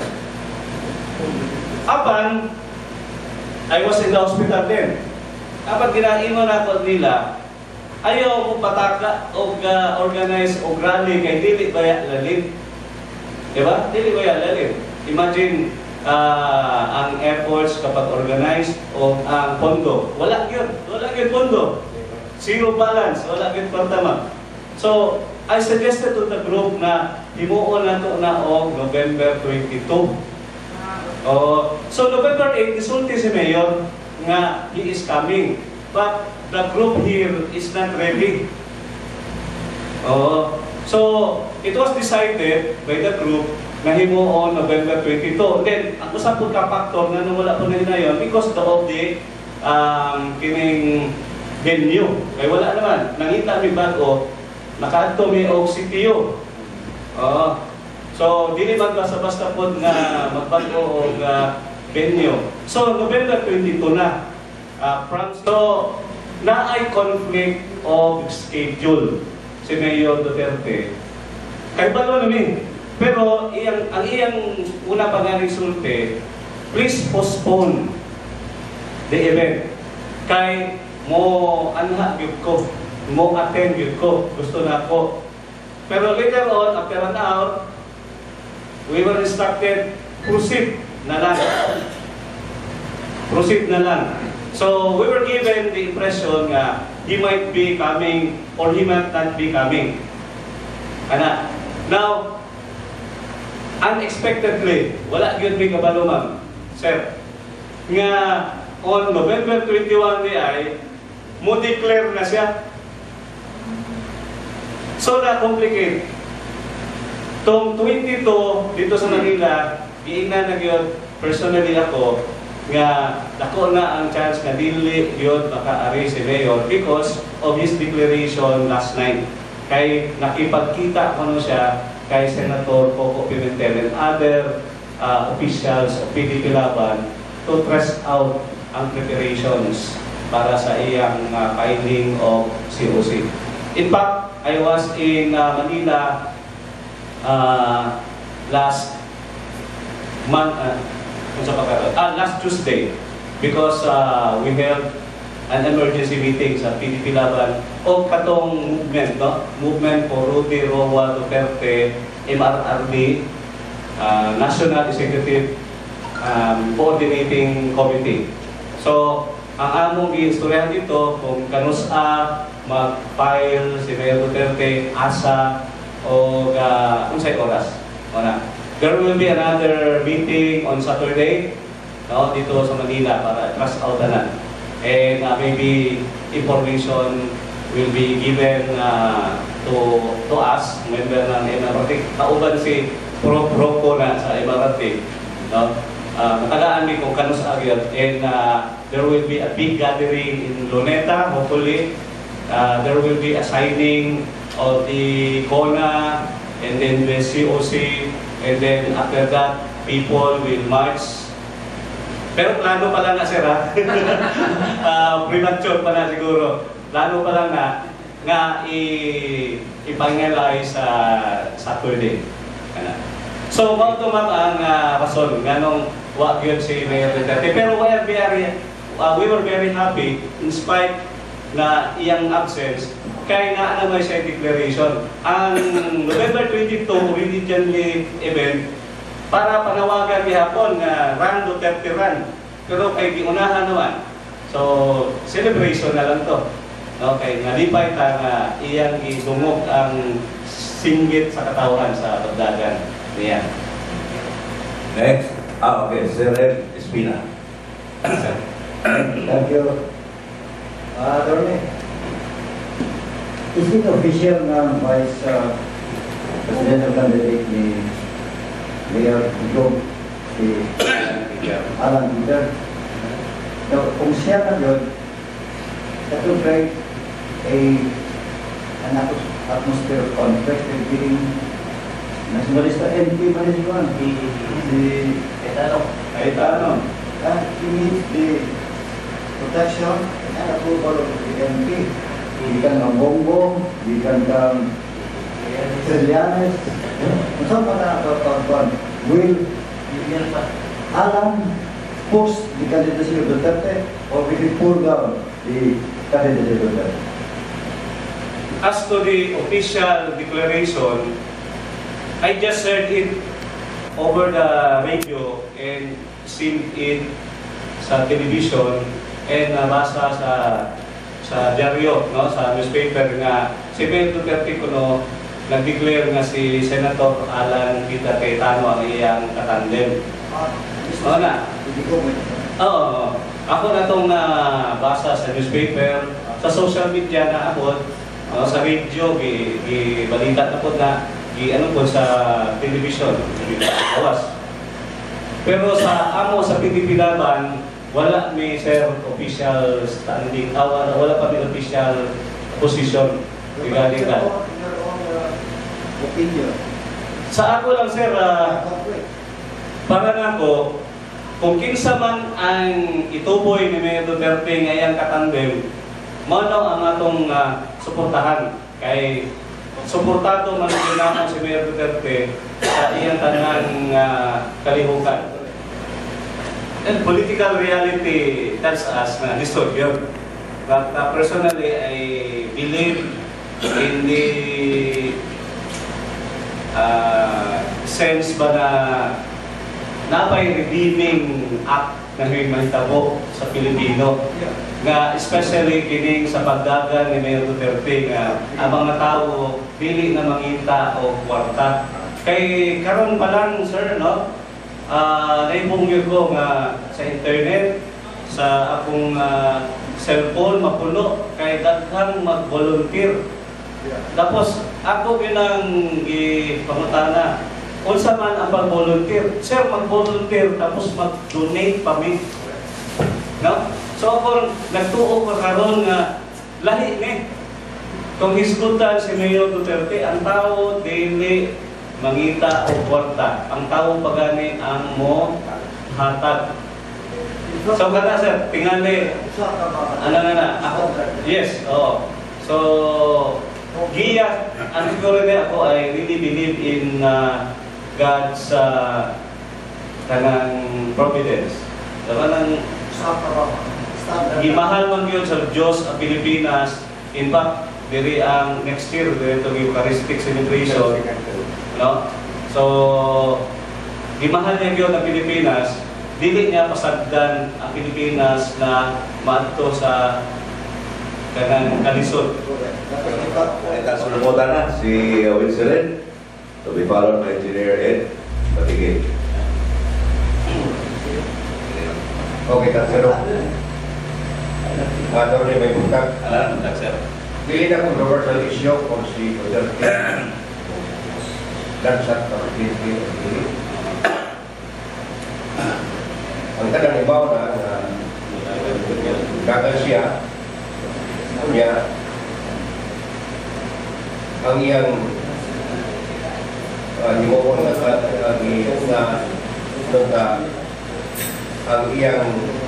Apan I was in the hospital then. Apan ginaingon ako nila ayaw mo pataka o uh, organize o rally kay dili baya lalim. Diba? Dili baya lalim. Imagine uh, ang efforts kapag organized o ang pondo. Wala yun. Wala yun pondo. Zero balance. Wala yun partama. So, I suggested to the group na himuon na to na o November twenty-two. Oh, so November eighth, isulti si Mayor nga he is coming. But the group here is not ready. Oh, so it was decided by the group na himuon November twenty-two. Then, ang usap po ka factor na wala po na yun because of the um, kining venue. Kaya wala naman. Nangita mi bago, nakaadto mi og C P U. Oh, so, dili man basta-basta po nga magbago og uh, venue. So, November twenty-two na. Uh, from, so, na ay conflict of schedule si Mayor Duterte. Kay balo namin. Pero iyang, ang iyang una pa nga resulte, please postpone the event. Kay mo anha gyud ko, mo attend gyud ko, gusto na ko. Pero later on, after an hour, we were instructed, proceed na lang. Proceed na lang. So, we were given the impression nga he might be coming or he might not be coming. Ana. Now, unexpectedly, wala gyud mi kabalo, ma'am, sir, nga on November twenty-one di ay mo declare na siya. So, na-complicate. Tong twenty-two dito sa Manila, giingnan na gyud personally ako nga dako na ang chance nga dili yun maka-ari si Mayor because of his declaration last night. Kay nakipagkita ko no siya kay Senator Coco Pimentel and other uh, officials of P D P-Laban to trace out ang preparations para sa iyang uh, filing of C O C. In fact, I was in uh, Manila uh, last month, uh, Ah, last Tuesday because uh, we held an emergency meeting sa P D P-Laban o katong movement, no? Movement for Rudy Duterte M R R D uh, National Executive um, Coordinating Committee. So, ang among giistoryahan dito kung kanus-a mag-file si Mayor Duterte asa o uh, unsay oras. Ona. There will be another meeting on Saturday no, dito sa Manila para trust out na. And uh, maybe information will be given uh, to to us, member ng M R T. Kauban si Pro Proco na sa M R T. No? Uh, matagaan mi kung kanus agyod. And uh, there will be a big gathering in Luneta, hopefully. Uh, there will be a signing of the C O N A and then the C O C. And then after that, people will march. Pero plano pa lang na, sir, ha? uh, premature pa na siguro. Plano pa lang na nga i-finalize sa uh, Saturday. So, mao to ma'am ang uh, rason nga nung wag yun si Mayor Duterte. Pero we are very, uh, we were very happy in spite na iyang absence kay na ano may siya declaration. Ang November twenty-two religion event para panawagan gihapon nga Run Duterte Run. Pero kay giunahan naman. So celebration na lang to. Okay, nalipay ta nga iyang gidungog ang singgit sa katawan sa pagdagan. Niya. Next. Ah, okay. Sir Ed Espina. Thank you. Ah, Attorney, is it official na Vice uh, Presidential candidate ni Mayor Rudy si Alan Duterte? So, kung siya na yun, that will create a an atmosphere of conflict between nationalista M P pa rin yun. Si Etano. Etano. Uh, he needs the protection and approval of the M P. Di kan mambongbong, di kan kang Trillanes. Kung pa na kapan will Alan post the candidacy of Duterte or will he pull down the candidacy of Duterte? As to the official declaration, I just heard it over the radio and seen it sa television and nabasa sa sa dyaryo, no, sa newspaper nga si Mayor Duterte kuno nag-declare nga si Senator Alan Kita Cayetano ang iyang katandem. Oo na. Oo. Ako na itong nabasa sa newspaper, sa social media na ako, uh, sa radio, balita na po na i ano po sa television, awas. Pero sa amo sa P D P-Laban, wala may sir official standing, uh, wala, wala pa may official position regarding that. Sa ako lang sir, uh, para na ako, kung kinsa man ang ituboy ni Mayor Duterte ngayang katandem, mano ang atong uh, suportahan kay suportado man ginamon si Mayor Duterte sa iyang tanang uh, kalihukan. And political reality tells us na lisod yun. But uh, personally, I believe in the uh, sense ba na napay redeeming act na mahitabo sa Pilipino. Nga especially kining sa pagdagan ni Mayor Duterte nga ang mga tao dili na mangita o kwarta. Kay karon pa lang sir no, uh, naibungyod ko nga sa internet sa akong uh, cellphone mapuno kay daghang mag-volunteer. Tapos ako ginang gipangutana unsa man ang pag-volunteer. Sir, mag-volunteer tapos mag-donate pa mi. No? So ako nagtuo ko karon nga lahi ni kung hisgutan si Mayor Duterte, ang tao dili mangita o kwarta. Ang tao pagani ang mo hatag. So kada sir, tingali ano na na ako. Yes, oo. So giya, ang siguro niya ako I really believe in uh, God's uh, kanang providence. Diba nang gimahal man yun sa Diyos ang Pilipinas. In fact, diri ang next year, diri itong Eucharistic celebration. No? So, gimahal niya yun ang Pilipinas. Dili niya pasagdan ang Pilipinas na maadto sa kanang kalisod. Ito sunumutan na si Winston, to be followed by Engineer Ed Patigil. Okay, Tansero. Ano rin may buntag? Alam, buntag sir. Pili na controversial issue kung si Duterte lansat ng P D P. Ang tanang ibaw na gagal siya niya ang iyang himuon na ang iyang na ang iyang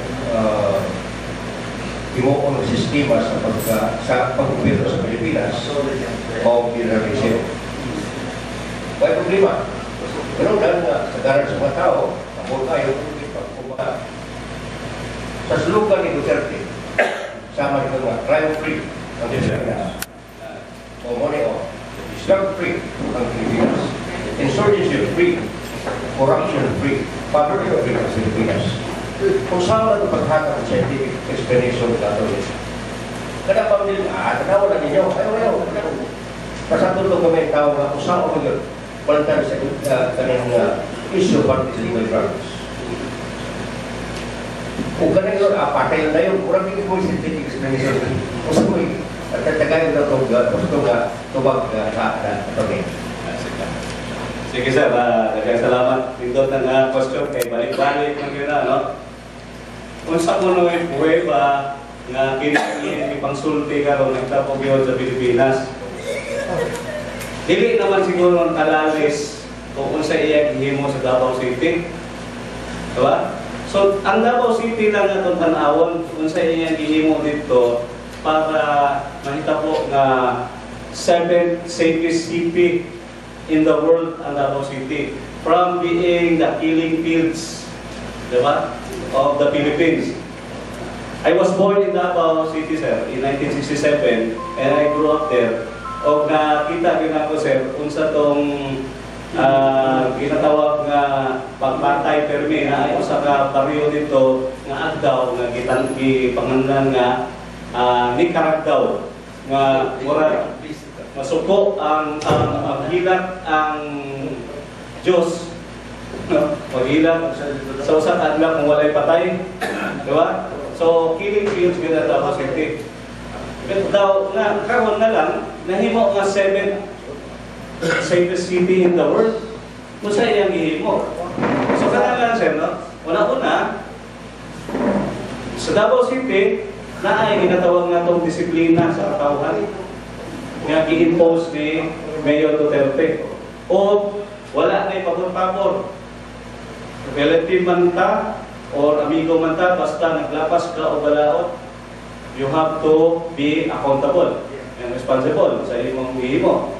himuon na sistema sa pagka sa paggobyerno sa Pilipinas o federalism. May problema. Pero dahil na sa daran sa mga tao, ako tayo pagkuba. Sa slogan ni Duterte, sama ito nga, crime-free ang Pilipinas. O mo o, drug-free ang Pilipinas. Insurgency-free, corruption-free, poverty-free ang Pilipinas. Kung saan ang paghatag ng scientific explanation ng dato nito. Kada pamilya, ah, tanawa na ninyo, ayaw, ayaw, ayaw. Pasatun ito kami tawag na kung saan ko yun, palantar sa kanyang issue about these legal drugs. Kung ganun yun, ah, patay na yun, kurang hindi ko yung scientific explanation. Kung saan ko yun, at tatagayin na itong tubag sa kami. Sige sir, uh, nagkasalamat dito ng uh, question kay balik-balik ng gina, no? Kung sa kuno ay buhay ba nga kinakilin ni pangsulti karon nagtapog yun sa Pilipinas, dili naman siguro kalalis kung unsa iya gihimo sa Davao City. Diba? So, ang Davao City lang atong tan-awon unsa iya gihimo dito para mahita po nga seventh safest city in the world ang Davao City, from being the killing fields, diba, of the Philippines. I was born in Davao City, sir, in nineteen sixty-seven, and I grew up there. O nakita rin ako, sir, unsa tong uh, ginatawag nga pagpatay permi na ay usa ka baryo dito nga agdaw nga gitan gipanganlan nga uh, ni Karagdaw nga mura masuko ang ang maghilat ang Diyos, no? Maghilat sa usa ka adlaw kung walay patay, di ba? So killing fields gina Davao City. Pero daw nga karon na lang nahimo nga seventh safest city in the world. Kung sa iyang gihimo. So kana lang sir, no? Una-una sa Davao City na ay ginatawag nga tong disiplina sa katawhan nga gi-impose ni Mayor Duterte. O wala na ipabor-pabor. Relative man ta or amigo man ta, basta naglapas ka o balaod, you have to be accountable and responsible sa imong gihimo.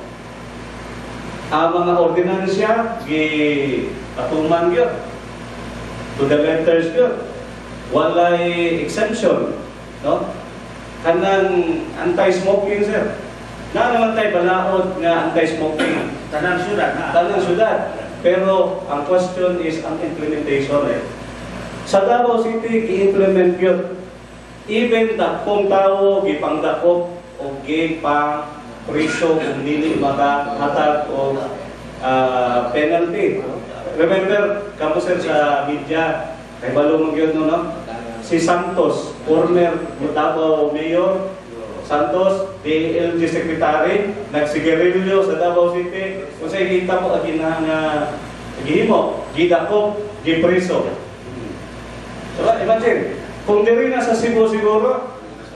Ang mga ordinansya gi-atuman gyud to the letters gyud. Walay exemption, no? Kanang anti-smoking, sir. Na naman tayo balaod nga anti-smoking. Tanang syudad na. Tanang syudad. Pero ang question is ang implementation eh. Sa Davao City, i-implement yun. Even dakong tao, gipangdakop o gipang priso kung dili makahatag o uh, penalty. Remember, kamo sir sa media, kay balong yun no? Si Santos, former Davao Mayor, Santos, D L G Secretary, nagsigarilyo sa Davao City. Kung sa ikita mo, agina nga gihimo, gidakop, gipriso. Diba? Imagine, kung diri na sa Cebu siguro,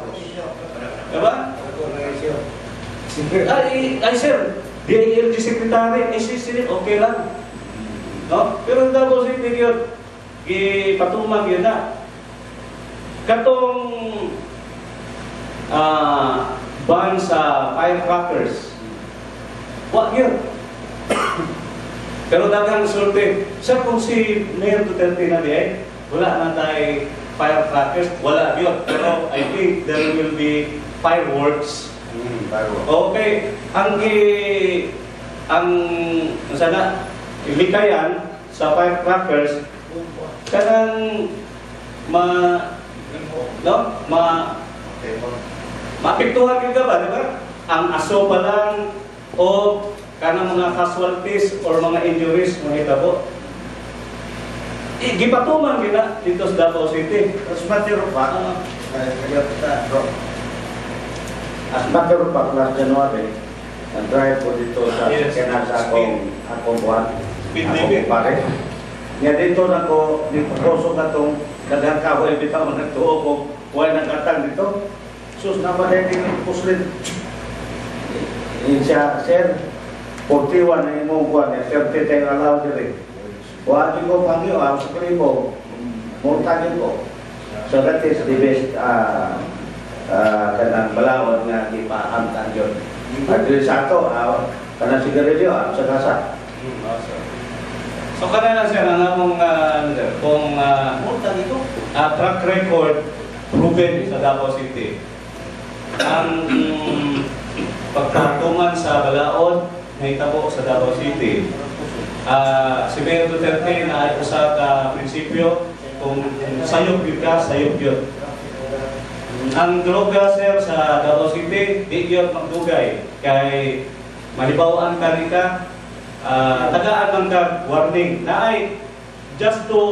diba? Ay, ay sir, D L G Secretary, ay sisirin, okay lang. No? Pero Davao City yun, gipatumag yun na. Katong Uh, ban sa firecrackers. Wag yun. Pero daghang sulti. Sir, kung si Mayor Duterte na diay, wala na tayo firecrackers, wala yun. Pero I think there will be fireworks. Mm, fireworks. Okay. Ang gi ang sana ilikayan sa firecrackers kanang ma no ma mapiktuhan yung ba, di ba? Ang aso pa lang o kanang mga casualties or mga injuries mga hitabo. E, gipatuman gina dito sa Davao City. As matter of fact, as matter of fact, last January, nag-drive ko dito sa yes, kanan sa akong akong buwan, speed akong limit. pare. Nga dito na ko, dito ko na itong daghang kahoy, bitaw man nagtuo ko, huwag nagkatang dito. Sus naman na yung puslit. Yun siya, sir, forty-one na yung buwan, thirty tayo alaw dito. Huwag ko pangyo, ang sukli ko, murtagin ko. So that is the best uh, uh, kanang balawad nga di pahamtan yun. At yun sa ito, uh, kanang sigarilyo, ang sa kasa. So kanina sir, ang among uh, kung uh, Murtag ito. uh, track record proven sa Davao City. Ang um, pagpatungan sa balaod na itabo sa Davao City. Uh, si Mayor Duterte na ay usa ka prinsipyo kung sayop yun ka, sayop yun. Ang droga, sir, sa Davao City, di yun magdugay. Kay malibawaan ka rin ka, uh, tagaan lang ka, warning, na ay just to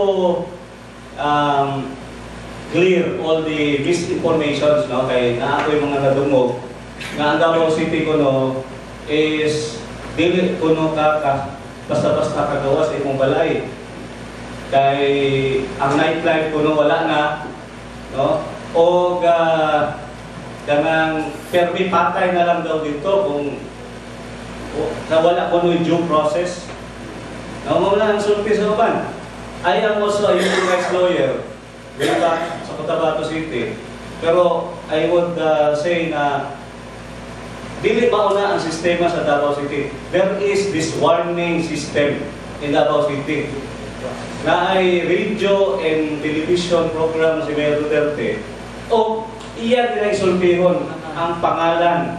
um, clear all the misinformations, no? Kay na ako yung mga nadungog, nga ang Davao City ko no, is dili ko no ka, ka basta-basta kagawa sa imong balay. Kay ang nightlife ko no, wala na, no? O uh, kanang permi patay na lang daw dito kung o, nawala ko no yung due process. No, mawala ang sulti sa uban. I am also a human rights lawyer way back sa Cotabato City. Pero I would uh, say na dili mauna ang sistema sa Davao City. There is this warning system in Davao City. Na ay radio and television program si Mayor Duterte. O iya din ay sultihon ang pangalan.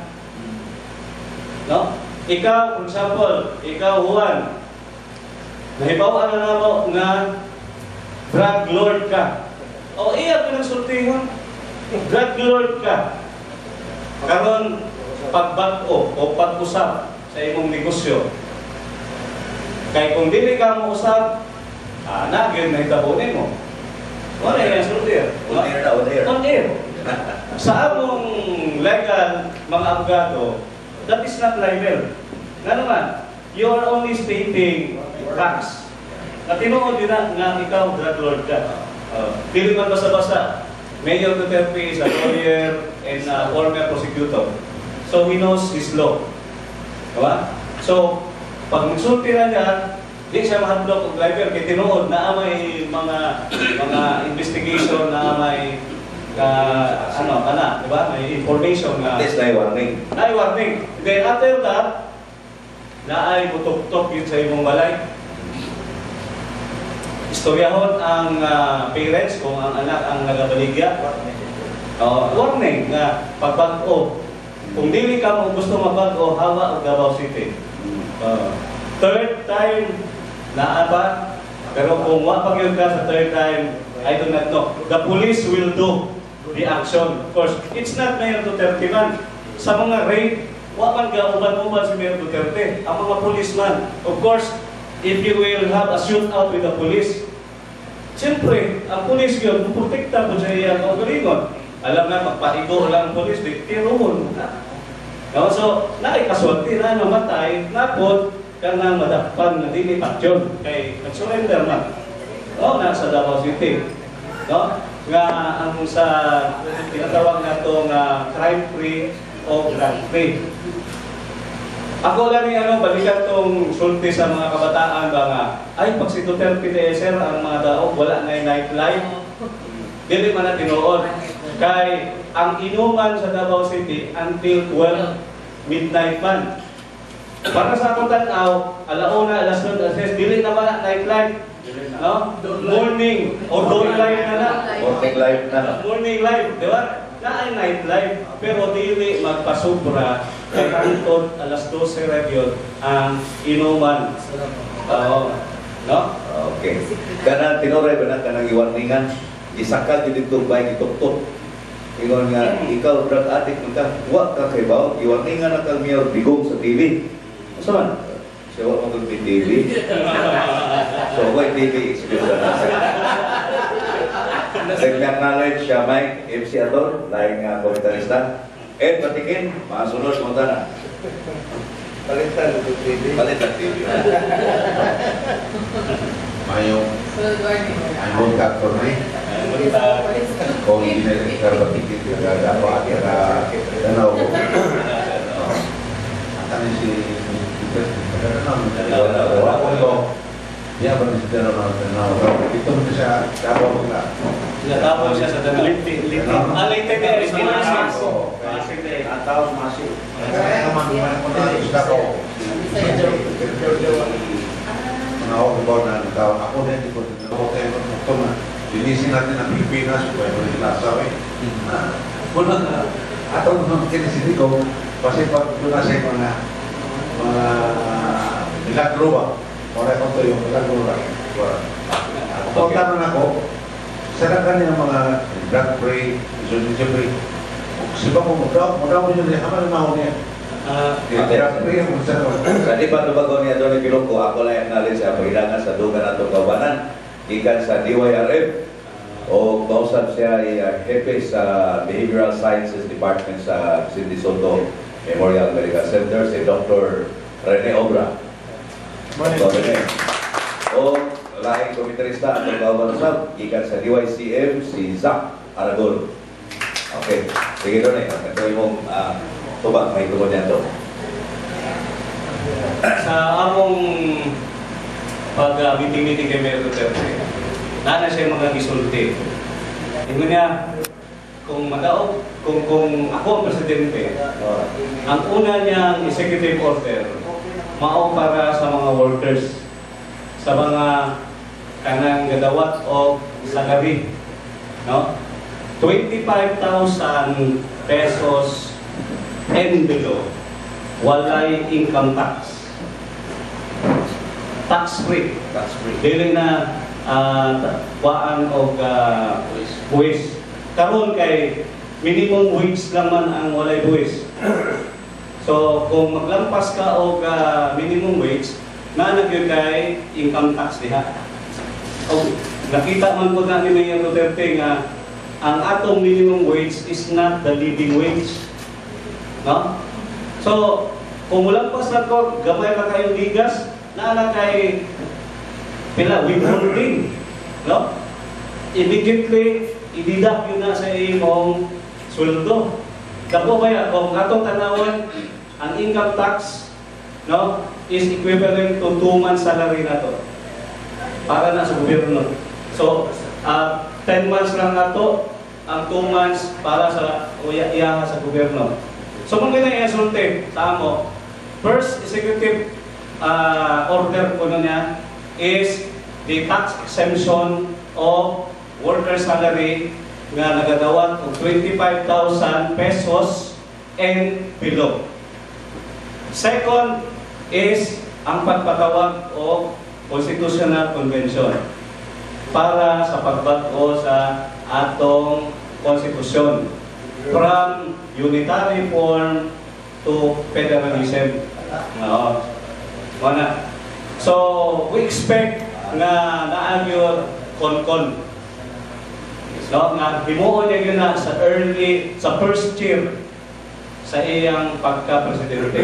No? Ikaw, for example, ikaw Juan, nahibawan na namo nga drug lord ka. O iya pinagsultihon, drug lord ka. Karon pagbago o pag-usap sa imong negosyo. Kay kung dili ka mo usap, ah, nagyan na hitabonin mo. Wala yung sultir. On air na, on air. On air. Sa among legal mga abogado, that is not libel. Nga naman, you are only stating facts. Na tinuod din na nga ikaw drug lord ka. Uh, Dili man basta-basta. Mayor Duterte is a lawyer and a former prosecutor. So he knows his law. Diba? So, pag nagsulti na niya, di siya mahadlok og driver kay tinuod na may mga mga investigation na may uh, ano kana, di ba? May information na At least na warning. na warning. Then after that, na ay butok-tok yun sa imong balay. Istoryahon ang uh, parents kung ang anak ang nagabaligya. Uh, warning na pagbag-o. Kung dili ka mo gusto mabag-o, hawa og Davao City. Uh, third time naa ba? Pero kung wapag yun ka sa third time, I do not know. The police will do the action. Of course, it's not Mayor Duterte man. Sa mga raid, wapan ka uban-uban si Mayor Duterte. Ang mga policeman. Of course, if you will have a shootout with the police, siyempre, ang police yun, puprotekta po sa iyang kaugalingon. Alam na, magpaigo lang ang police, tiruhon. No? So, naikaswerte na namatay, napod, kanang madakpan na dili action kay nag-surrender man. No, nasa Davao City. No? Nga ang sa tinatawag na ito nga crime-free o drug-free. Ako lang yung ano, balikan tong sulti sa mga kabataan ba nga, ay pag si Duterte de sir ang mga daog, wala na yung nightlife. Dili man na tinuod. Kay ang inuman sa Davao City until twelve midnight man. Para sa akong tanaw, alauna, alas nun, alas tres, dili na ba na nightlife? No? Morning o dawn life na na. Morning life na. Morning life, di ba? Na ay nightlife, pero dili magpasubra kay hangtod alas dose ra gyud ang inuman. Oo. No? Okay. Kana tinuray ba na kanang iwarningan? Isaka gyud dito bay gituktok. Ingon nga ikaw drug addict man ka, wa ka kay bawo, iwarningan na kang Mayor Digong sa T V. Asa man? Siya wa magod T V. So why T V experience na sa. Segment knowledge siya Mike M C Ator, lain nga komentarista. Ed patikin, masunod mo na. Palitan ng T V. Palitan T V. Mayong mayong kaktor na eh. Kung hindi na karbatikit, dapat kira danaw ko. Ang si danaw. Wala ko ito. Dia ba si danaw na danaw. Ito mo siya dapat na. Natapos siya sa danaw. Ah, late na rin. Ang tao masih. Kaya naman naman ko na isda ko. Mga ako ba na tao ako din ko. Ako tayo ito na. linisin natin ang Pilipinas, kung ano yung lasaw eh. Muna na, atong mga kinisindi ko, kasi pag tunasay mga mga milagro ba? Oray ko ito yung milagro ba? Kung tanong ako, sa kanila mga drug free, isolation free, siba mo mo daw, mo daw mo yun, haman yung mahon niya. Drug free ang mga sa Sa di pa lubago ni Atty Felongco, ako lang acknowledge sa paghilangan sa dugan atong kawanan gikan sa D Y R F o kausap siya ay uh, hepe sa Behavioral Sciences Department sa Cindy Soto Memorial Medical Center, si Doctor Rene Obra. Doctor Rene. O laing komentarista atong kawanan gikan sa D Y C M, si Zach Aragon. Okay, sige doon eh. Ito yung uh, tubak, may tubak niya ito. Sa among pag-meeting-meeting kay Mayor Duterte, na siya mga gisulti. Tingnan niya, kung madaog, kung, kung ako ang presidente, ang una niyang executive order, mao para sa mga workers, sa mga kanang gadawat o salary, no? twenty-five thousand pesos and below, walay income tax. Tax free. Tax free. Dili na uh, kuhaan og uh, buwis. Karon kay minimum wage lang man ang walay buwis. So kung maglampas ka og uh, minimum wage, na nagyud kay income tax diha. Og nakita man po na ni Mayor Duterte nga ang atong minimum wage is not the living wage. No? So, kung mulampas na ko, gamay na kayong bigas, na na kay pila, withholding. No? Immediately, ididak yun na sa imong sweldo. Kapo ba kung atong tanawan, ang income tax, no, is equivalent to two months salary na to. Para na sa gobyerno. So, uh, ten months lang na to, ang two months para sa iya sa gobyerno. So kung ganyan i-insulte sa amo, first executive uh, order ko niya is the tax exemption of worker salary nga nagadawat og twenty-five thousand pesos and below. Second is ang pagpatawag o constitutional convention para sa pagbago sa atong konstitusyon from unitary form to federalism. No. Mana. So we expect na naagyo kon-kon. So nga himuon niya yun na sa early, sa first year sa iyang pagka-presidente.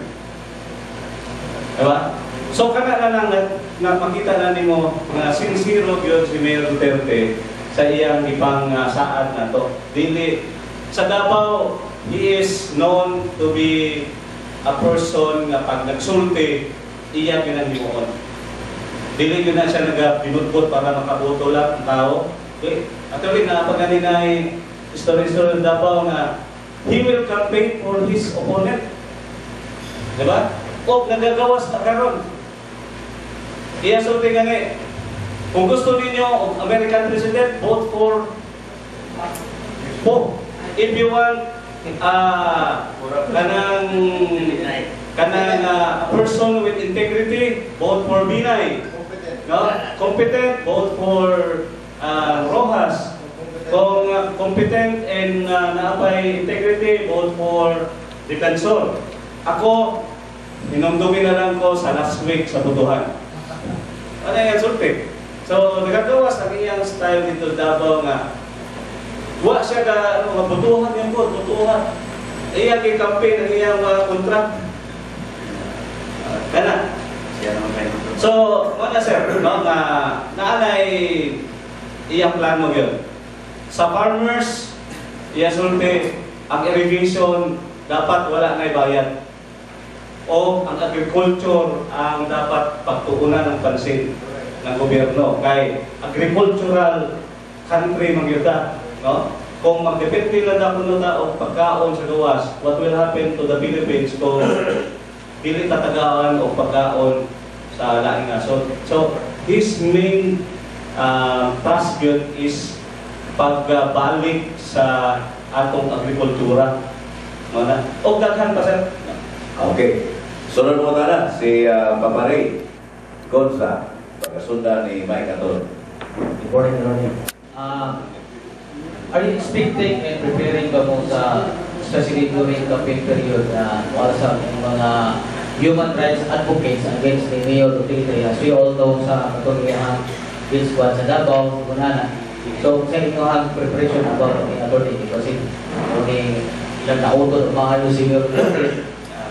Diba? So kana na lang na, na makita na nimo nga sincero gyud si Mayor Duterte sa iyang ibang uh, saad na to. Dili sa Davao, he is known to be a person nga pag nagsulti, iya ginanimuon. Dili yun na siya nag-binutbot para makaboto lang ang tao. Okay? At rin na pag ganinay story-story ng Davao na he will campaign for his opponent. Diba? O nagagawas na karon. Iya sulti gani. Kung gusto ninyo American President, vote for Pope. If you want uh, kanang kanang uh, person with integrity, vote for Binay. No? Competent, vote for uh, Rojas. Kung uh, competent and uh, naapay integrity, vote for Defensor. Ako, inumdumi na lang ko sa last week sa butuhan. Ano yung sulti? So, nagagawas ang iyang style dito Davao nga wa siya ka, ano, mabutuhan yan po, butuhan. Iyang i-campaign ang iyang uh, contract. Uh, Kana. So, muna sir, no, na naalay iyang plano yun. Sa farmers, iya sulti, ang irrigation dapat wala na bayad. O ang agriculture ang dapat pagtuunan ng pansin ng gobyerno. Kay agricultural country magyuta, no? Kung magdepende lang na kuno ta og pagkaon sa gawas, what will happen to the Philippines kung dili tatagaan og pagkaon sa laing nasod? So his main uh, task yun is pagbalik sa atong agrikultura. Mana? O daghan pa sir? Okay. Sunod mo na si uh, Paparay Gonza, pagkasunda ni Mike Aton. Good morning, Ronnie. Uh, are you expecting and preparing ka mo sa especially during campaign period na para sa mga human rights advocates against ni Mayor Duterte? As we all know sa katulungan Bill Squad sa Davao, Bunana. So, sa inyo ang preparation about the attorney kasi kung ilang nautod mga ano si Mayor Duterte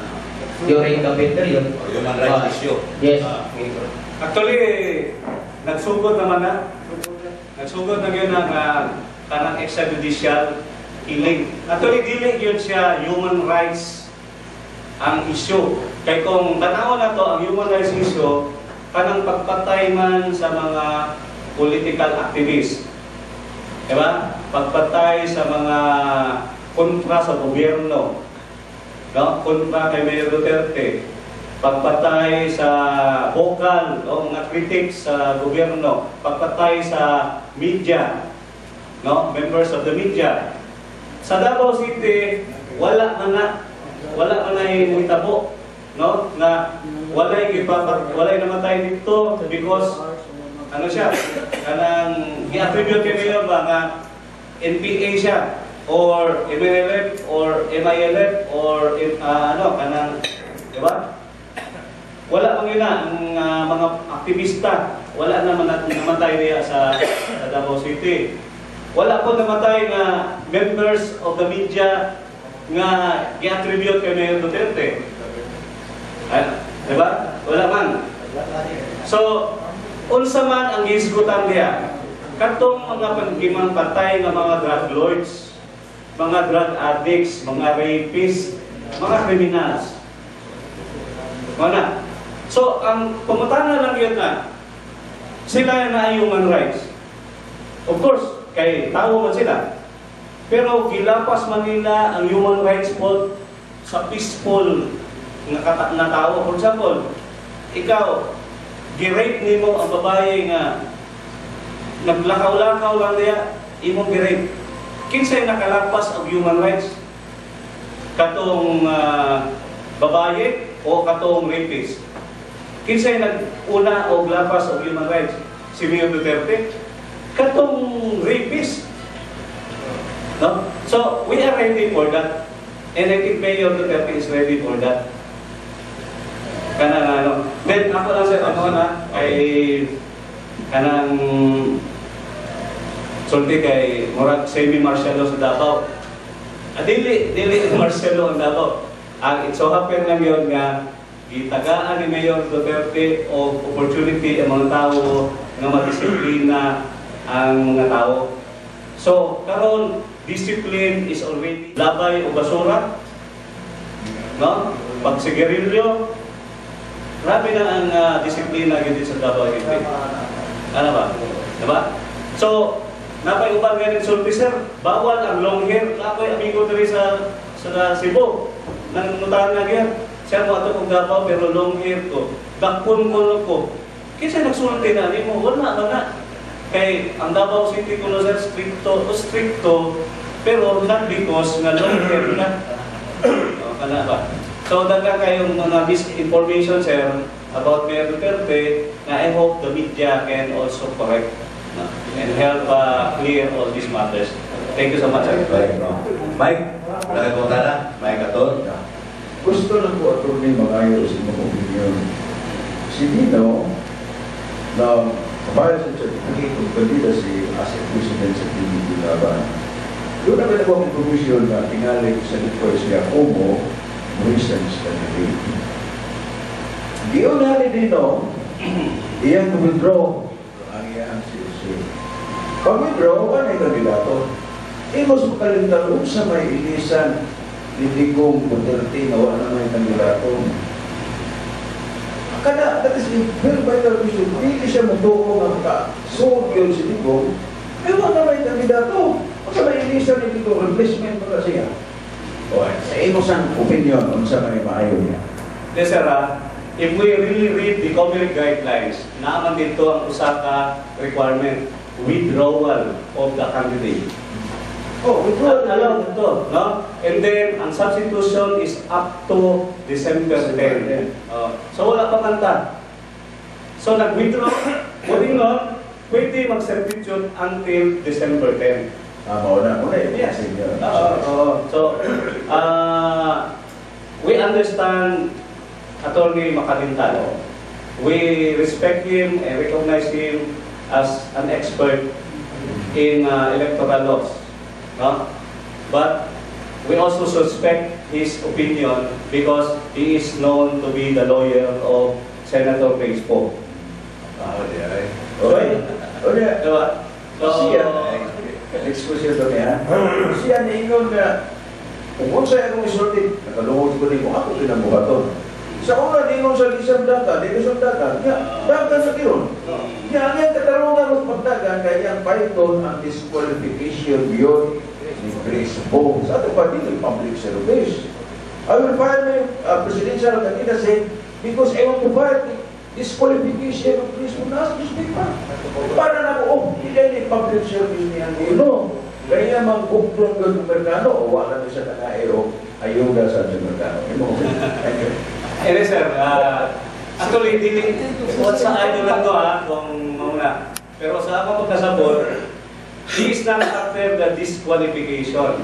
during campaign period. Human rights issue. Yes. Actually, nagsugod naman na. Nagsugod na yun ang uh, kanang extrajudicial killing. Actually, dili yun siya human rights ang issue. Kaya kung tanaw na to ang human rights issue, kanang pagpatay man sa mga political activists. Diba? Pagpatay sa mga kontra sa gobyerno. No? Kontra kay Mayor Duterte. Pagpatay sa vocal, no? Mga critics sa gobyerno. Pagpatay sa media. No? Members of the media. Sa Davao City, wala man na. Wala man na yung itabo. No? Na walay ipapat, walay namatay dito because ano siya? Kanang i-attribute kay Mayor ba nga N P A siya or M N L F or M I L F or uh, ano kanang di ba? Wala man yun na ang uh, mga aktivista, wala naman namatay niya sa, sa Davao City. Wala po namatay nga members of the media nga i-attribute kay Mayor Duterte. Ay, di ba? Wala man. So, unsa man ang gisgutan niya? Katong mga pangimang patay ng mga drug lords, mga drug addicts, mga rapists, mga criminals. Mana? So, ang pumutana lang yun na, sila na human rights. Of course, kay tao man sila. Pero gilapas man nila ang human rights po sa peaceful na, na tao. For example, ikaw, gi-rape nimo ang babae nga naglakaw-lakaw lang niya, imong gi-rape. Kinsay nakalapas ang human rights? Katong uh, babae o katong rapist? Kinsay nag-una o lapas ang human rights? Si Mayor Duterte? Katong rapist? No? So, we are ready for that. And I think Mayor Duterte is ready for that. Kanang ano. Then, ako lang sir, ano na, kay kanang sulti kay murag semi-martial law sa Davao. Ah, dili, dili martial law ang Davao. Ang it so happen lang yun nga, gitagaan ni Mayor Duterte o opportunity ang mga tao nga madisiplina ang mga tao. So, karon discipline is already labay o basura. No? Pag sigarilyo, grabe na ang uh, disiplina gindi sa Davao City. Ano ba? Diba? So, napay ubang ganit sulti sir, bawal ang long hair. Napay amigo diri sa sa Cebu. Nangungutan na yan. Siya mo ato kong Davao pero long hair ko. Dakpon ko ko. Kasi nagsulti na, di mo, wala ba na? Kay ang Davao City ko na sir, stricto, o stricto, pero not because nga long hair na. O, kana ba? So, daga kayong mga misinformation, sir, about Mayor Duterte, na I hope the media can also correct no? and help uh, clear all these matters. Thank you so much, sir. Right, no? Mike, nakakunta na? Mike Aton? Gusto lang po ito ni mag-ayos sa mga opinion. Si Dino, na kabayan sa certificate of candidacy as a president sa P D P-Laban, doon naman ako ang information na tingali sa Duterte siya Omo, Reasons candidate. Diyon na ni Dino, iyang withdraw ang iyang C S C. Pag-withdraw, ano yung kandidato? Imos makalintarong sa may ilisan ni Digong Duterte na wala na may kandidato. Kada, that is a very vital issue. Hindi siya magdukong ang ka-sold yun si Digong. Eh, wala na may kandidato. Sa may ilisan ni Digong, replacement para siya. O, sa imos ang opinion kung sa may maayo niya. Yes, sir. Uh, if we really read the COVID guidelines, naaman dito ang usa ka requirement, withdrawal of the candidate. Oh, withdrawal alam ito, no? And then, ang substitution is up to December tenth. Uh, so, wala pa kanta. So, nag-withdraw, pwede nun, pwede mag-substitute until December tenth. Ah, mauna. Muna yun. Yes. Oo, oo. So, uh, we understand Attorney Makalintano. We respect him and recognize him as an expert in uh, electoral laws. No? But we also suspect his opinion because he is known to be the lawyer of Senator Crespo. Ah, di ay. Okay. Okay. Diba? So, Siya, excuse to niya. Siya niingon nga, kung sa'yo akong isulti, nakalungod ko din mo, ako pinabuhaton. Sa una, niingon sa lisang daga, di lisang daga, niya, daga sa kiron. Niya, ang yung katarungan ng pagdagan, kaya ang paiton ang disqualification yun ni Crespo. Sa ato pa dito, public service. I will file my uh, presidential candidate saying, because I want to file disqualification of Crespo na as newspaper. Para na ko, oh, hindi ni public service niya nilo. Kaya mag-buklong ng merkado, o wala na siya nakaero, ayuda sa merkado. eh, sir, uh, actually, dili, sa ayo lang to ha, kung mauna. Pero sa ako pagkasabot, he is not after the disqualification.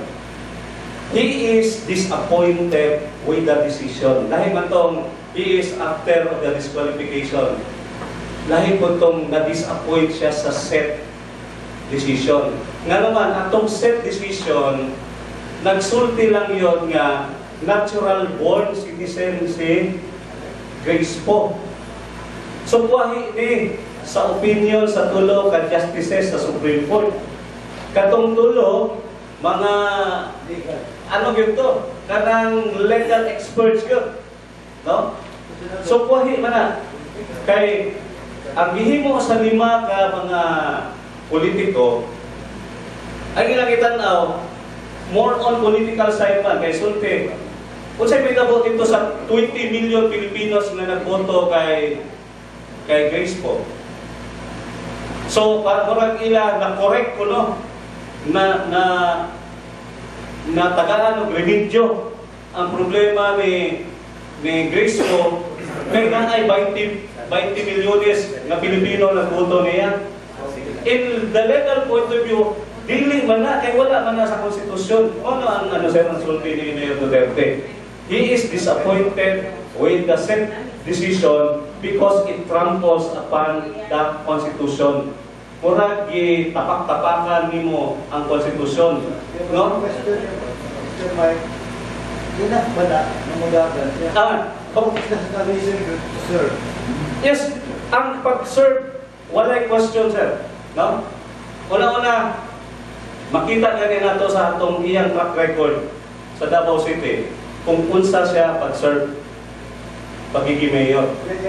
He is disappointed with the decision. Dahil man tong he is after of the disqualification. Dahil po itong na-disappoint siya sa set decision. Nga naman, atong set decision, nagsulti lang yon nga natural born citizen si Crespo. So, kuwahi ni sa opinion sa tulo ka justices sa Supreme Court. Katong tulo, mga, ano yun to? Kanang legal experts yun. No? So, kuwahi man na. Kay, ang gihimo sa lima ka mga politiko, ang ginakitan now, more on political side man, kay sulti. Kung sa'yo may nabot ito sa twenty million Filipinos na nagboto kay kay Crespo. So, parang ila na correct ko, no? Na, na, na tagaan o remedyo ang problema ni ni Crespo, may na ay twenty milyones na Pilipino na boto niya. In the legal point of view, dili man na, kaya wala man na sa konstitusyon. Ano ang ano sir ang sulti ni Mayor Duterte? He is disappointed with the set decision because it tramples upon the Constitution. Murag tapak-tapakan nimo ang konstitusyon. No? Mister Mike, ina ba na namagagan siya? Ah, oh. Sir. Yes, ang pag-serve, walay question, sir. No? Una-una, makita gani nato sa atong iyang track record sa Davao City kung unsa siya pag-serve pagiging mayor.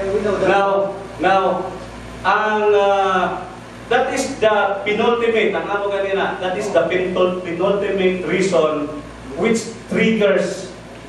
Now, now, ang uh, that is the penultimate, ang amo ganina, that is the penultimate reason which triggers,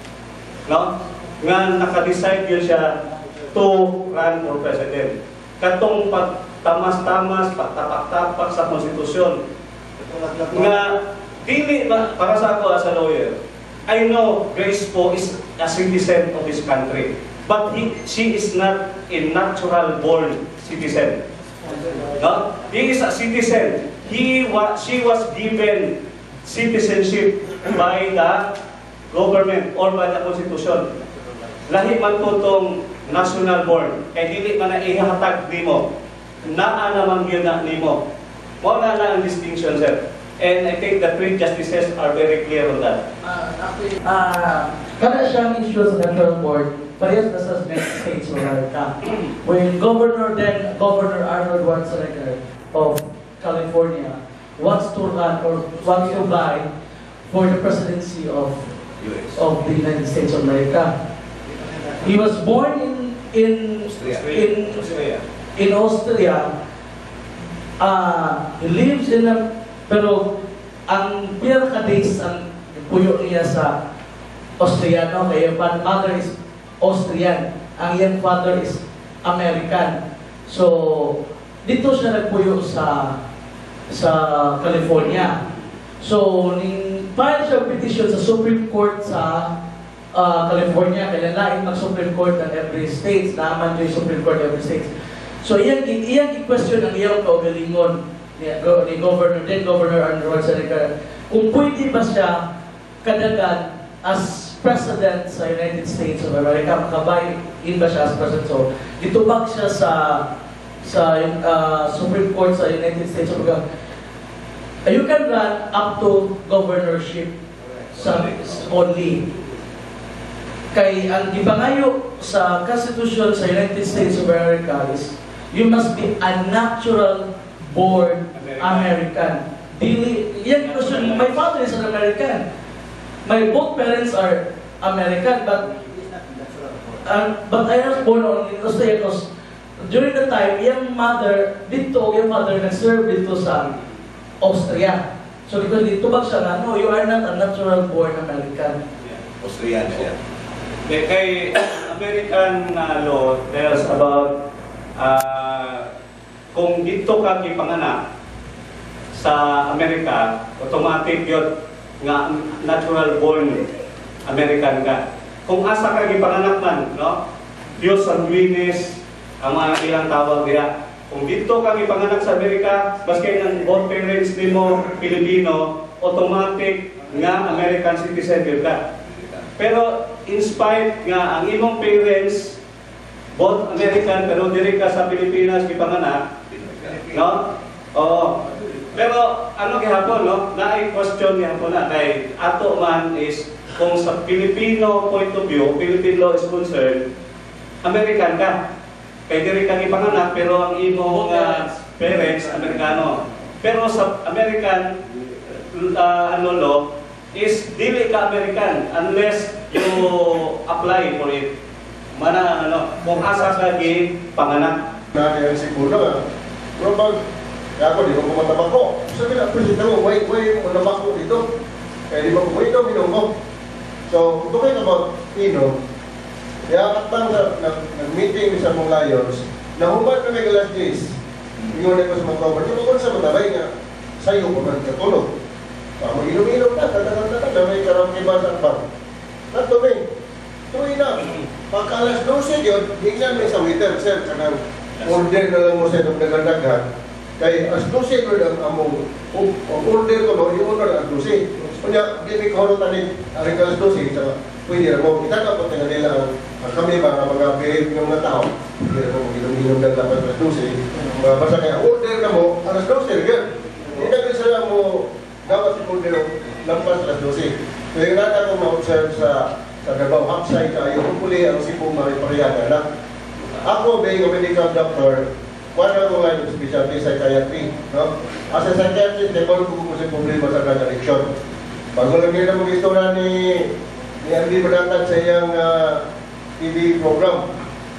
no? Nga naka-decide yun siya to run for president. Katong pagtamas-tamas, pagtapak-tapak sa konstitusyon. Nga, dili ba, para sa ako as a lawyer, I know Crespo is a citizen of this country, but he, she is not a natural born citizen. No? He is a citizen. He was, she was given citizenship by the government or by the Constitution. Lahi man po itong national born, kaya dili man na ihatag nimo, naa naman yun na nimo. Wala na ang distinction, sir. And I think the three justices are very clear on that. Uh, actually, uh, kada siyang issue sa Central Board, parehas na sa United States of America. When Governor then, Governor Arnold Schwarzenegger of California wants to run or wants to vie for the presidency of, of the United States of America. He was born in in Austria. in Austria. in Austria. Uh, he lives in a pero ang pinaka-days ang puyo niya sa Austriano, kaya mother is Austrian. ang iyang father is American. So, dito siya nagpuyo sa sa California. So, ning file siya petition sa Supreme Court sa uh, California, kaya lain mag-Supreme Court ng every state, naaman yung Supreme Court every state. So, iyang, iyang i-question ang iyang kaugalingon ni, ni Governor, then Governor Andrew Seneca, kung pwede ba siya kadagan as President sa United States of America, makabayin ba siya as President? So, ditubag siya sa sa uh, Supreme Court sa United States of America. You can run up to governorship sa only. Kay ang gibangayo sa Constitution sa United States of America is you must be a natural born American. Dili, yan question, my father is an American. My both parents are American, but uh, but I was born only in Australia because during the time, yung mother dito, yung mother nag-serve dito sa Austria. So dito dito ba siya na, no, you are not a natural born American. Yeah. Austrian siya. Okay, kay American uh, law tells about uh, kung dito ka ipanganak sa Amerika, automatic yun nga natural born American ka. Kung asa ka ipanganak man, no? Dios sanguinis ang mga ilang tawag diha. Kung dito ka ipanganak sa Amerika, baskay ng both parents nimo Pilipino, automatic nga American citizen yun ka. Pero in spite nga ang imong parents both American pero diri ka sa Pilipinas ipanganak, no? Oo. Pero ano gihapon, no? Naay question gihapon na kay ato man is kung sa Filipino point of view, Philippine law is concerned, American ka. Kay diri ka ipanganak pero ang imong uh, parents Amerikano. Pero sa American uh, ano law is dili ka American unless you apply for it. Mana ano, kung asa ka gi panganak. Na yung siguro nga. Pero pag ako di ko kumatabak ko. Sabi na, president mo, why, why mo nabak ko dito? Kaya di mo ko ito, minum ko. So, talking about Pino, kaya katang nag-meeting sa mong Lions, nahuman kami ka last days, ingon ko sa mga cover, di ba kung sa matabay nga, sa'yo ko man katulog. Ah, mag-inom-inom na, tatang-tatang na may karamkibasan pa. Nato may, tuloy na. Pagka alas dose yun, hinggan may sa waiter, sir, kanang order na lang mo sa itong nagandaghan. Kaya as dose ko lang among order ko no, yung order ang dose. Kanya, di may kahulutan ni aring alas dose, pwede na mo, kita ka po tingnan nila ang kami ba, mga behave ng mga tao, pwede na mo mag-inom-inom na dapat alas dose. Basta kaya order na mo, alas dose, yun. Hindi na kasi lang mo, dapat si order lampas alas dose. So yung nata kong ma-observe sa sa Davao Hapsay kayo, hopefully ang sipong maripariyada na. Ako, being a medical doctor, wala ko ngayon specialty sa psychiatry, no? As a psychiatrist, nebol ko kung sa problema sa drug addiction. Bago lang nila mga istorya ni ni Andy Bernatan sa iyang uh, T V program,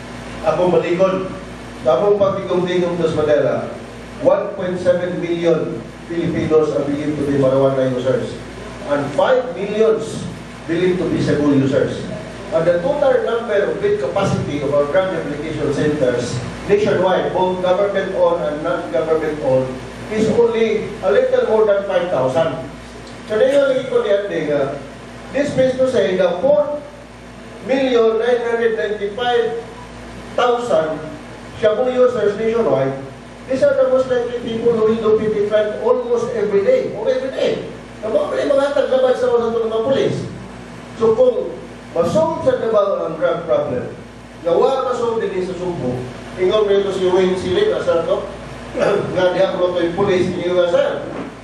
ako malikod. Tapos pagtigong-tigong dos Manila, one point seven million Filipinos are believed to be marijuana users and five millions believed to be Cebu users. And the total number of bed capacity of our drug application centers nationwide, both government-owned and non-government-owned, is only a little more than five thousand. So, ngayon ko niyan din, uh, this means to say the four million nine hundred ninety-five thousand Shabu users nationwide, these are the most likely people who will do P T crime almost every day, or every day. Na mga mga taglabad sa mga ito ng mga polis. So, kung masolve sa Davao ang drug problem, nawa masolve din sa Sumbo, ingaw na ito si Wayne Silip, asal ko, nga diya ko ito yung police, ingaw nga sir.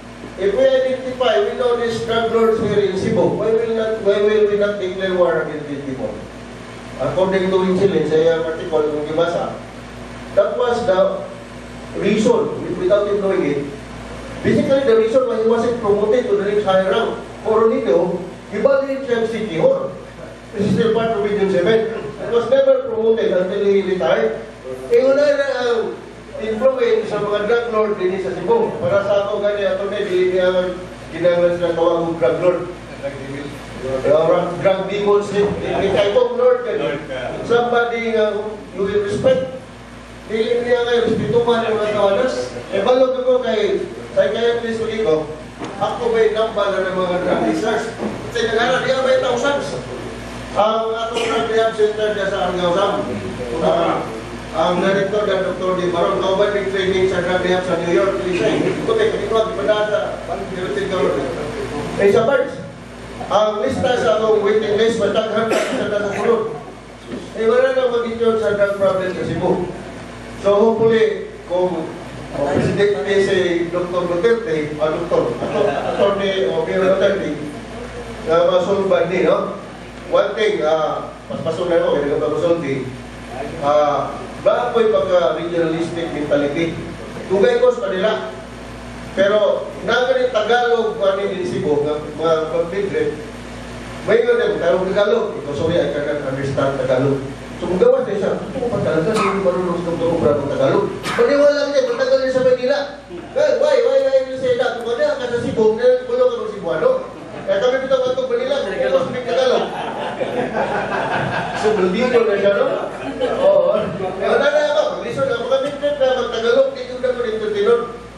If we identify, we know these drug lords here in Cebu, why will, not, why will we not declare war against these people? According to Wayne Silip, sa iyang article, yung gibasa, that was the reason, without him knowing it, basically the reason why he wasn't promoted to the next higher rank. Coronito, iba din siya City Hall. This is still part of Region seven. It was never promoted until he retired. E una na ang influence sa mga drug lord din sa Cebu. Para sa ako gani, ato na, hindi niya ginagawa sila tawag ng drug lord. Uh, drug demons, may type of Lord ka. Lord ka. Somebody nga you will respect. Dili niya kayo, respetuhan yung mga tawanas. E balog ako kay psychiatrist ko dito, ako ba'y namba na ng mga drug users? Kasi nagana, di ba thousands? Ang atong drug rehab center niya sa Argao-Sam. Uh, ang director ng Doctor Di Baron, kauban ng training sa drug rehab sa New York, Ilisay. Ito may kanituwag, di ba na sa Pag-Pilitin Government? Eh sa Bards, ang lista sa atong waiting list, mataghan na sa nasa kulot. Eh wala na mag-inyon sa drug problem sa Cebu. So hopefully, kung o Presidente si Doctor Duterte, o Doctor, Atty o Mayor Duterte, na masulban din, no? One thing, uh, mas pasunay ko, kaya nagpapasulti, uh, ba ako'y pagka-regionalistic mentality. Tugay ko sa kanila. Pero, nagan yung Tagalog, kung ano yung Cebu, mga pag-midret, may nga din, tarong Tagalog. Ito, sorry, I cannot understand Tagalog. So, kung gawas na siya, ito ko pa talaga, hindi marunong sa kumtura ng Tagalog. Paniwala niya, matagal niya sa Manila. Why, why, why, why you say that? Kung ano ka sa Cebu, kulo ka ng Cebuano. Kaya kami dito matong Manila, kung ano sa Tagalog. So, baldito na siya, no? Oo. Kaya na na ako, listen, ako kami trip na mag-Tagalog, hindi ko na ko rin tutinod.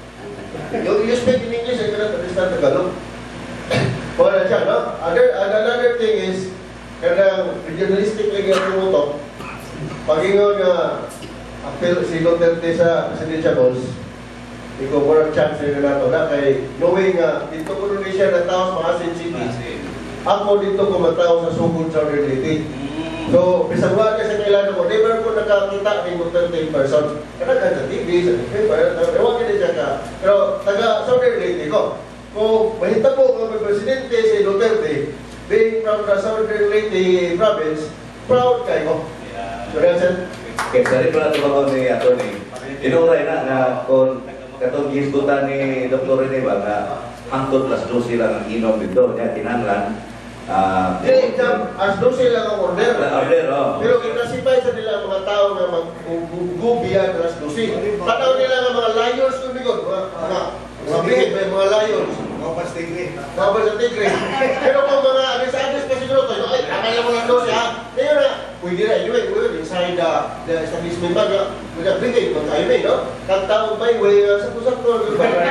You speak in English, I cannot understand Tagalog. Wala siya, no? Other, another thing is, kaya regionalistic lang yung tumutok, pag-ingon nga appeal si Duterte sa presidential halls, ikaw more chance rin na nato na kay knowing nga dito ko rin siya na tao sa mga Asin City, ako dito ko matao sa Sugod Southern Leyte. So, bisagwa ka sa kailangan ko, never ko nakakita ni Duterte in person. Kaya ka sa T V, sa paper, ewan ka din siya ka. Pero taga Southern Leyte ko. Kung mahita po ang presidente si Duterte, being from the Southern Leyte province, proud kayo. So that's it. Okay, sorry pala ito ako ni Atty. Tinuray na na kung katong gisgutan ni Doctor Rene ba na hangtod plus dos sila ang inom dito niya kinanglan. Ah, Dili exam as do sila ang order. Order, oh. Pero kinasipay sa nila mga tao na mag-gubiyan as dosi. Tanaw nila nga mga lions kung bigod, mga mga mga bigit, may mga lions. Kapas tigre. Kapas sa tigre. Pero kung mga agis-agis pa siguro tayo, ay, kamay lang mga dosi ha. Kaya na, pwede na, anyway, pwede, inside the, the establishment ba, pwede na bigay, kung tayo may, no? Kantao ba, way, sakto-sakto,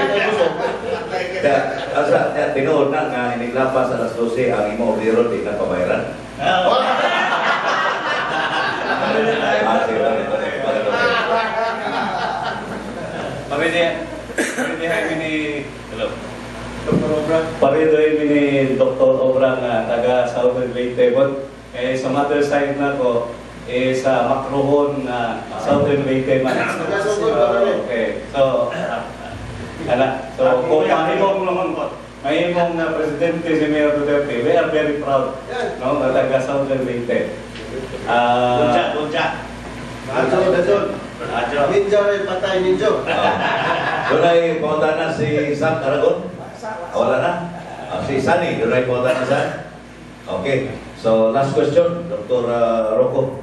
asa niya tinuod na nga iniklapas alas dose ang imo biro di na pabayaran. Pamilya, pamilya kami ni, hello, Doctor Obra. Pamilya kami ni Doctor Obra nga taga Southern Leyte. Eh, sa mother side na ko, eh, sa Makrohon na Southern Leyte man. So, okay, so, ala, so, kung mahimong naman po, mahimong na Presidente si Mayor Duterte, we are very proud, no, na taga Southern Leyte. Ah, Bunja, bunja. Adjo, adjo. Adjo. Ninja rin patay ninja. Doon ay pumunta na si Sam Aragon? Wala na? Ah, si Sunny, doon ay pumunta na San? Okay. So, last question, Doctor Uh, Rocco.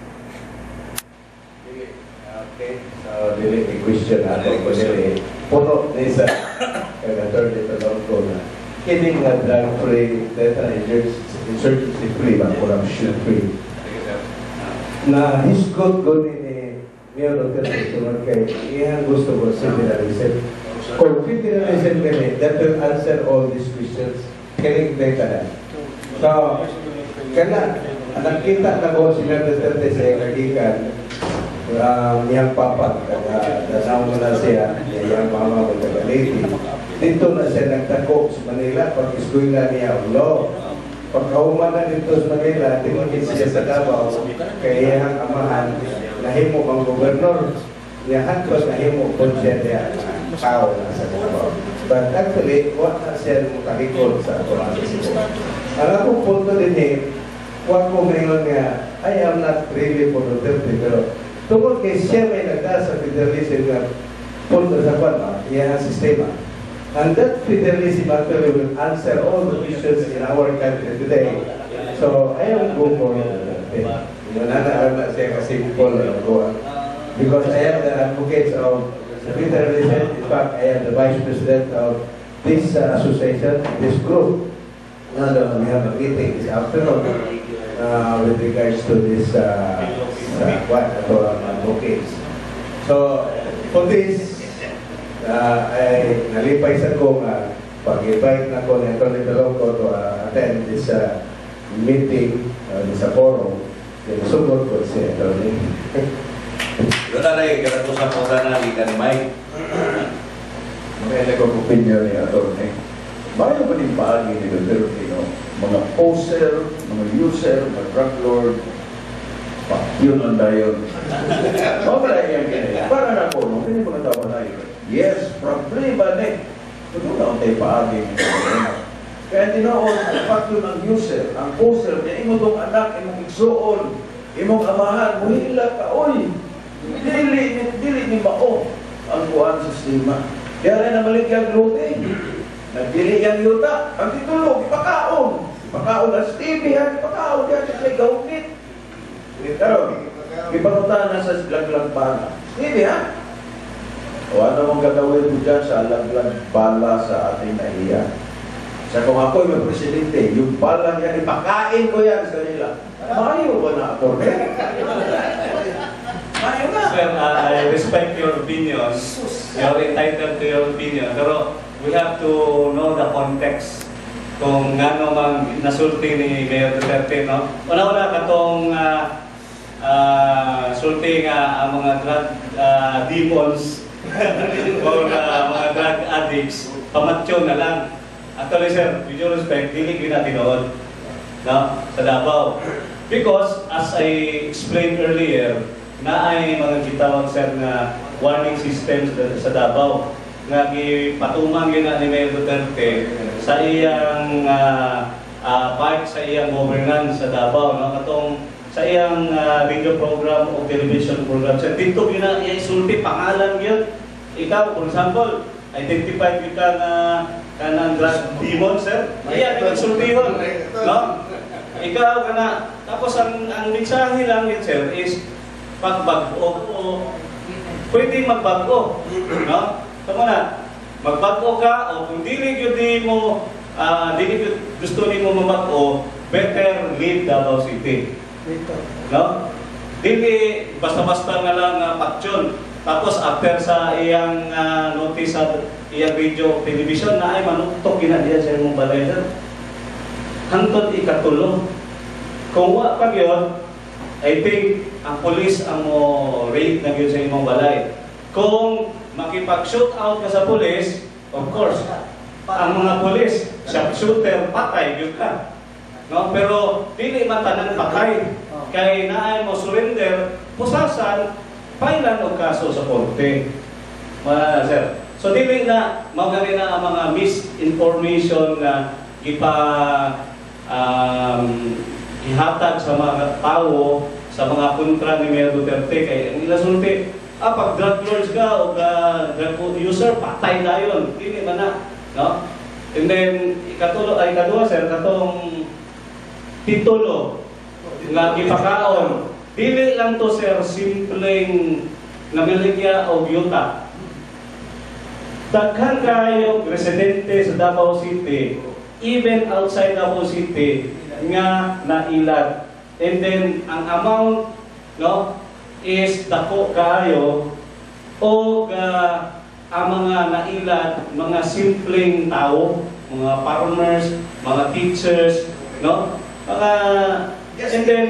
Okay. So, dili ni question na ako dili. Puno ni sa kagator dito sa ko na kini nga drug-free, data insurgency free ba, corruption free. Na hisgot ko ni Mayor Duterte sunod kay iyang gusto ko federalism. Kung federalism kami, that will answer all these questions. Kinig data na. So, kaya nakita na ko si Mayor Duterte sa iyang kagikan, um, niyang papat, kada danaw mo na siya, niyang mama mo taga Leyte. Dito na siya nagtako sa Manila, pag-iskuila niya ang law. Pagkauman na dito sa Manila, tingin siya sa Davao, kaya iyang amahan, nahimo ang gobernador, niyahan ko nahimo po siya niya tao na sa Davao. But actually, wala na siya makakikot sa Cebu. Ang akong punto din eh, wag ko ngayon nga, I am not really for Duterte, pero tungkol kay siya may nagda sa federalism nga punto sa kwan, iyang sistema. And that federalism actually will answer all the issues in our country today. So, I am go for Duterte. Nananaram na siya kasi Paul because I am the advocate of federalism. In fact, I am the vice president of this uh, association, this group. No, no, we have a meeting this afternoon uh, with regards to this uh, uh, what for advocates. So for this, uh, ay nalipay sa ko nga pag-invite na ko ni Atty Felongco to uh, attend this uh, meeting, uh, this uh, forum. Sumot ko si Atty. Doon na rin, karatusan po na ni Mike. May nagpapopinyo ni Atty. Bayo pa din paagi ni Duterte, no? Mga poser, mga user, mga drug lord, pa, yun ang dayon. O pala yan ganyan. Para na po, no? Hindi mga tawa na yun. Yes, problema na. Ito na ang tayo paagi ni Duterte. Kaya tinoon, pag yun ang user, ang poser, niya imo tong anak, imong igsuon, imong amahan, muhila ka, oy! Dili, dili ni mao ang kuhaan sistema. Kaya rin na maligyan gluten. Nagdili yang yuta, ang titulog, ipakaon. Ipakaon ang Stevie, ha? Ipakaon yan, siya may gaunit. Pero, ipanutan na sa laglag bala. Stevie, ha? O ano mong gagawin mo dyan sa laglag bala sa ating nahiya? Sa kung ako'y may presidente, yung bala niya, ipakain ko yan sa kanila. Mayo ba na ako? Mayo na. Sir, uh, I respect your opinions. You're entitled to your opinion. Pero we have to know the context kung ano mang nasulti ni Mayor Duterte, no? Una-una katong uh, uh, sulti nga ang mga drug uh, demons o uh, mga drug addicts, pamatyo na lang. Actually, sir, with your respect, hindi ko na tinood, no? Sa Davao. Because, as I explained earlier, na ay mga gitawag, sir, na warning systems sa Davao nga gipatuman gina ni Mayor Duterte sa iyang uh, uh, part sa iyang governance sa Davao, no? Katong sa iyang uh, radio program o television program. Sir, dito gina isulti pangalan gyud. Ikaw, for example, identified ka na kanang drug demon, sir. Iya yung sultihon, no? Ikaw kana, tapos ang ang mensahe lang yun, sir, is pagbago o pwede magbago, no? Tama na, magbago ka o kung dili gyud mo uh, dili gusto nimo mabago, better leave Davao City, no? Dili basta-basta nga lang uh, paksyon. Tapos after sa iyang uh, notice sa iyang radio television na ay manutok gina diya sa imong balay, sir. Hantod ikatulo. Kung wa pa gyud, I think ang police ang mo raid na gyud sa imong balay. Kung makipag-shoot out ka sa police, of course, ang mga police, sharpshooter, patay gyud ka. No, pero dili man tanan patay. Kay naay mo surrender, pusasan, pailan og kaso sa korte. Uh, sir. So dili na mao gani na ang mga misinformation na gipa um, ihatag sa mga tao sa mga kontra ni Mayor Duterte kay ang ilasulti, ah pag drug lords ka o uh, drug user patay dayon. Dili man na, no? And then ikatulo ay kadua, sir, katong titulo nga gipakaon. Dili lang to, sir, simpleng namiligya o yuta. Daghan kayo residente sa Davao City, even outside Davao City, nga nailad. And then, ang amount, no, is dako kayo o uh, ang mga nailad, mga simpleng tao, mga farmers, mga teachers, no? Mga, and then,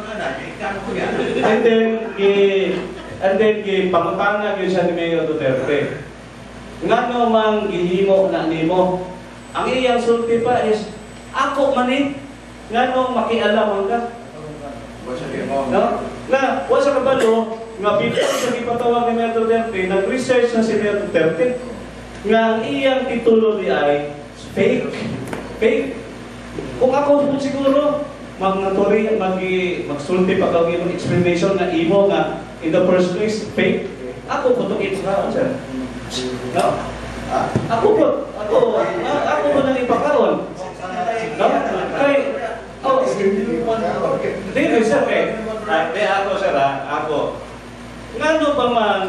and then, and then, pangutana yun siya ni Mayor Duterte. Ngano mang gihimo na nimo, ang iyang sulti pa is, ako manin, ngano makialam ka? No? Na, wala sa kabalo, nga before sa gipatawag ni Mayor Duterte, nag-research na si Mayor Duterte, nga ang iyang titulo di ay, fake, fake. Kung ako po siguro, mag-natori, mag-sulti pa kawin yung explanation na imo nga in the first place, fake. Ako po itong ipakaon, sir. No? Ako po, ako, ako po nang ipakaon. No? Kay, oh, hindi, sir, eh. Hindi, ako, sir, ha? Ako. Ngano ba man,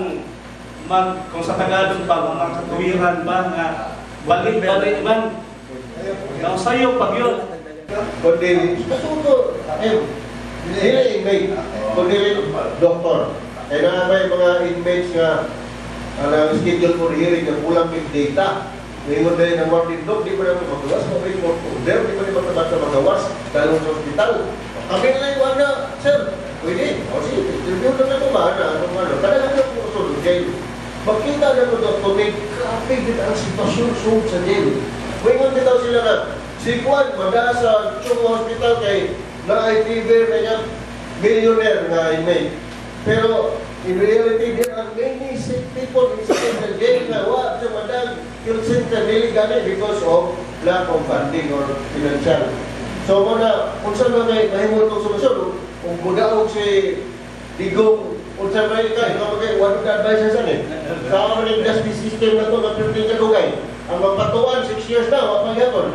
mag, kung sa Tagalog pa, mga katuwiran ba, nga, balik-balik man, Now, sa'yo, pag yun, kundi susuko eh dili inmate kundi doktor kaya na may mga inmates nga uh, schedule for hearing na kulang big data ngayon din ang warning dog di ba naman magawas mag-report order di ba naman naman magawas dalawang sa hospital kami na yung ano sir pwede o sige interview na naman ba na anong ano talagang na po ito jail makita na mo doktor may kapig din ang sitwasyon sa jail ngayon din daw sila na si Juan, magana sa Chung Hospital kay na-I T V na niya, millionaire na inmate. Pero, in reality, there are many sick people inside the jail na wa sa madang yung center really gani because of lack of funding or financial. So, muna, kung saan na may mahimot ng solusyon, kung mudaog si Digong, kung saan may ikay, ikaw magay, what would advise sa eh? Sa amin yung justice system na ito, na piling kalugay. Ang magpatuan, six years na, wapang yapon.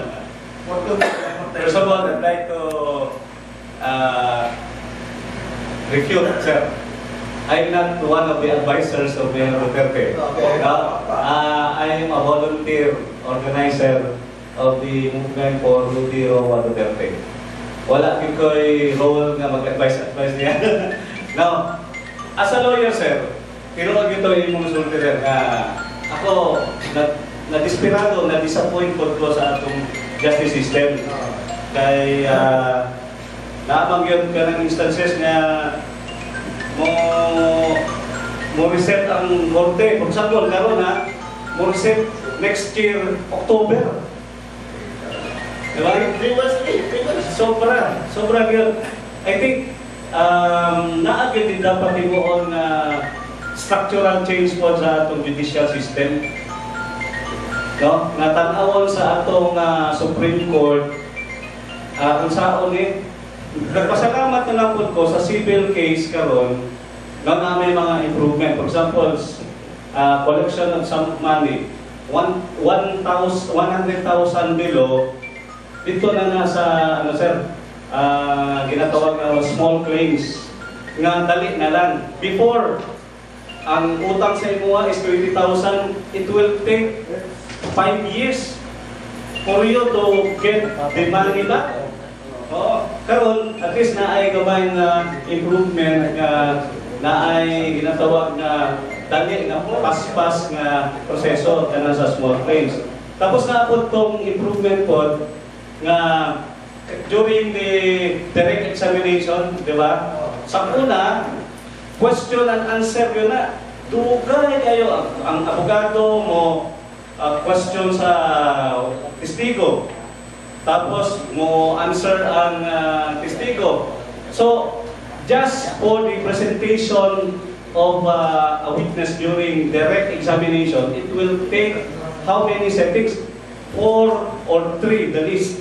First of all, I'd like to uh, refute, sir. I'm not one of the advisors of Mayor Duterte. Okay. Uh, uh, I am a volunteer organizer of the movement for Rudy Duterte. Wala ko'y role na mag-advise-advise niya. Now, as a lawyer, sir, tinuod ito yung mga sulti, sir, na ako, na, na-desperado, na-disappoint ko sa atong justice system. Kay uh, nabanggit ka ng instances na mo mo reset ang korte. For example, karon ha, mo reset next year, October. Diba? Three months, three months. Sobra, sobra yun. I think, um, naagad din dapat imuon na structural change po sa atong judicial system. No? Natanawon sa atong uh, Supreme Court uh, kung saan eh nagpasalamat na lang po ko sa civil case karon na may mga improvement. For example, uh, collection of some money one hundred thousand below dito na nga sa ano sir uh, ginatawag na small claims nga dali na lang. Before ang utang sa imo is twenty thousand, it will take five years for you to get the money back. Oo. Karon, at least na ay gabay na improvement nga na ay ginatawag na dali nga paspas nga proseso kana sa small claims. Tapos na po tong improvement po nga during the direct examination, di ba? Sa una, question and answer yun na. Dugay kayo ang, ang abogado mo Uh, question sa testigo. Tapos mo answer ang uh, testigo. So, just for the presentation of uh, a witness during direct examination, it will take how many settings? Four or three, the least.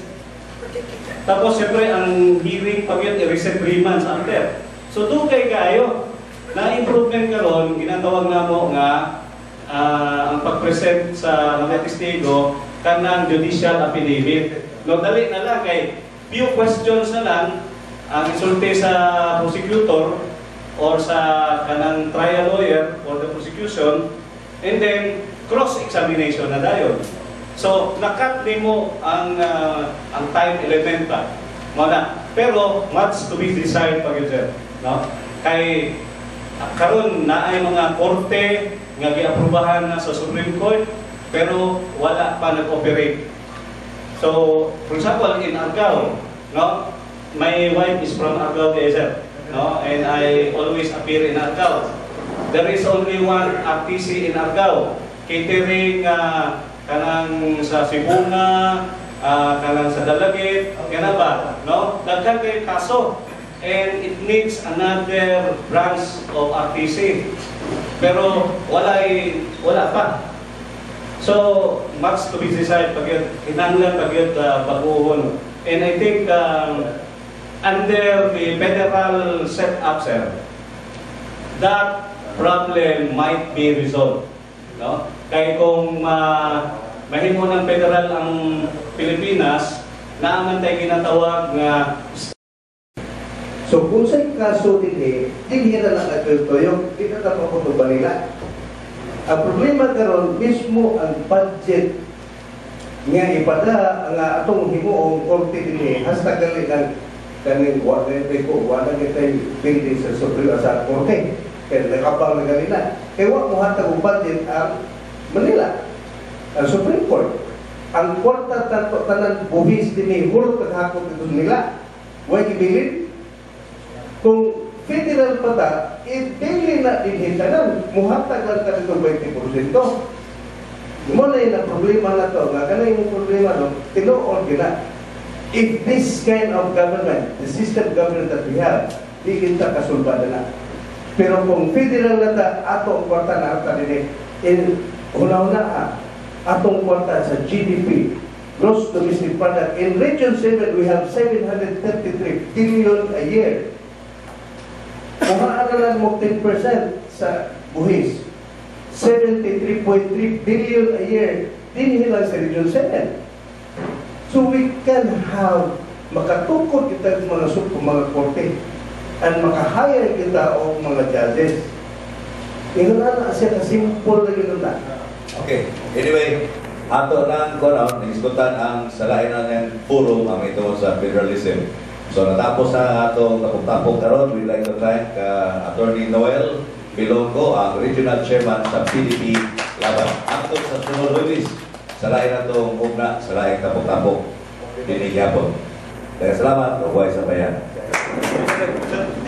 Tapos, siyempre, ang hearing pag yun, i-reset three months after. So, dugay kayo na improvement karon ginatawag na mo nga Uh, ang pag-present sa mga testigo kanang judicial affidavit. No, dali na lang kay few questions na lang ang isulti sa prosecutor or sa kanang trial lawyer for the prosecution and then cross-examination na dayon. So, nakat nimo ang uh, ang time element pa. Muna. Pero much to be desired pag yun, sir. No? Kay karon na ay mga korte nga giaprubahan na sa Supreme Court pero wala pa nag-operate. So, for example, in Argao, no, my wife is from Argao, sir, no, and I always appear in Argao. There is only one R T C in Argao, catering uh, kanang sa Sibunga, uh, kanang sa Dalagit, kana ba, no? Daghan kay kaso. And it needs another branch of R T C. Pero wala wala pa. So, much to be desired pag yun, hinanglan pag yun uh, baguhon. And I think um, under the federal setup, sir, that problem might be resolved. No? Kaya kung uh, mahimo ng federal ang Pilipinas, naaman tayo ginatawag nga so kung sa'y kaso din eh, din na lang at ito yung pinatapos ba nila. Ang problema karon mismo ang budget nga ipada nga atong himuong korte dinhi hasta gali ng kaning wa na ko wa na kitay building sa Supreme sa korte kaya nakabang na gali na kaya wa mo hatag og budget ang Manila ang Supreme Court ang kwarta tanto tanan buhis dinhi hulog kaghakot dito nila wa gibilin kung federal pata i-bili na dinhi tanan muhatag lang ka dito twenty percent mo na yung problema na to, nga kanay yung problema no, tinuod gina. If this kind of government, the system government that we have, di kita kasulbada na. Pero kung federal na ta, ato ang kwarta na ata din in una-una ha, atong kwarta sa G D P, gross domestic product, in Region seven, we have seven hundred thirty-three billion a year. Kung maaralan mo ten percent sa buhis, seventy-three point three billion a year din lang sa Region seven. So we can have makatukod kita mga suko, mga korte and makahire kita o mga judges. Yung na siya ka-simple na yun na. Okay, anyway, ato nang kono, nagiskutan ang salainan ng forum ang ito sa federalism. So natapos na ato tapok-tapok karon, we'd like to thank uh, Atty Noel Felongco, ang Regional Chairman sa P D P-Laban. Ato sa sunod Luis, salain na itong ugna, salain tapok-tapok, dinigyapon. Kaya salamat, huwag sa bayan.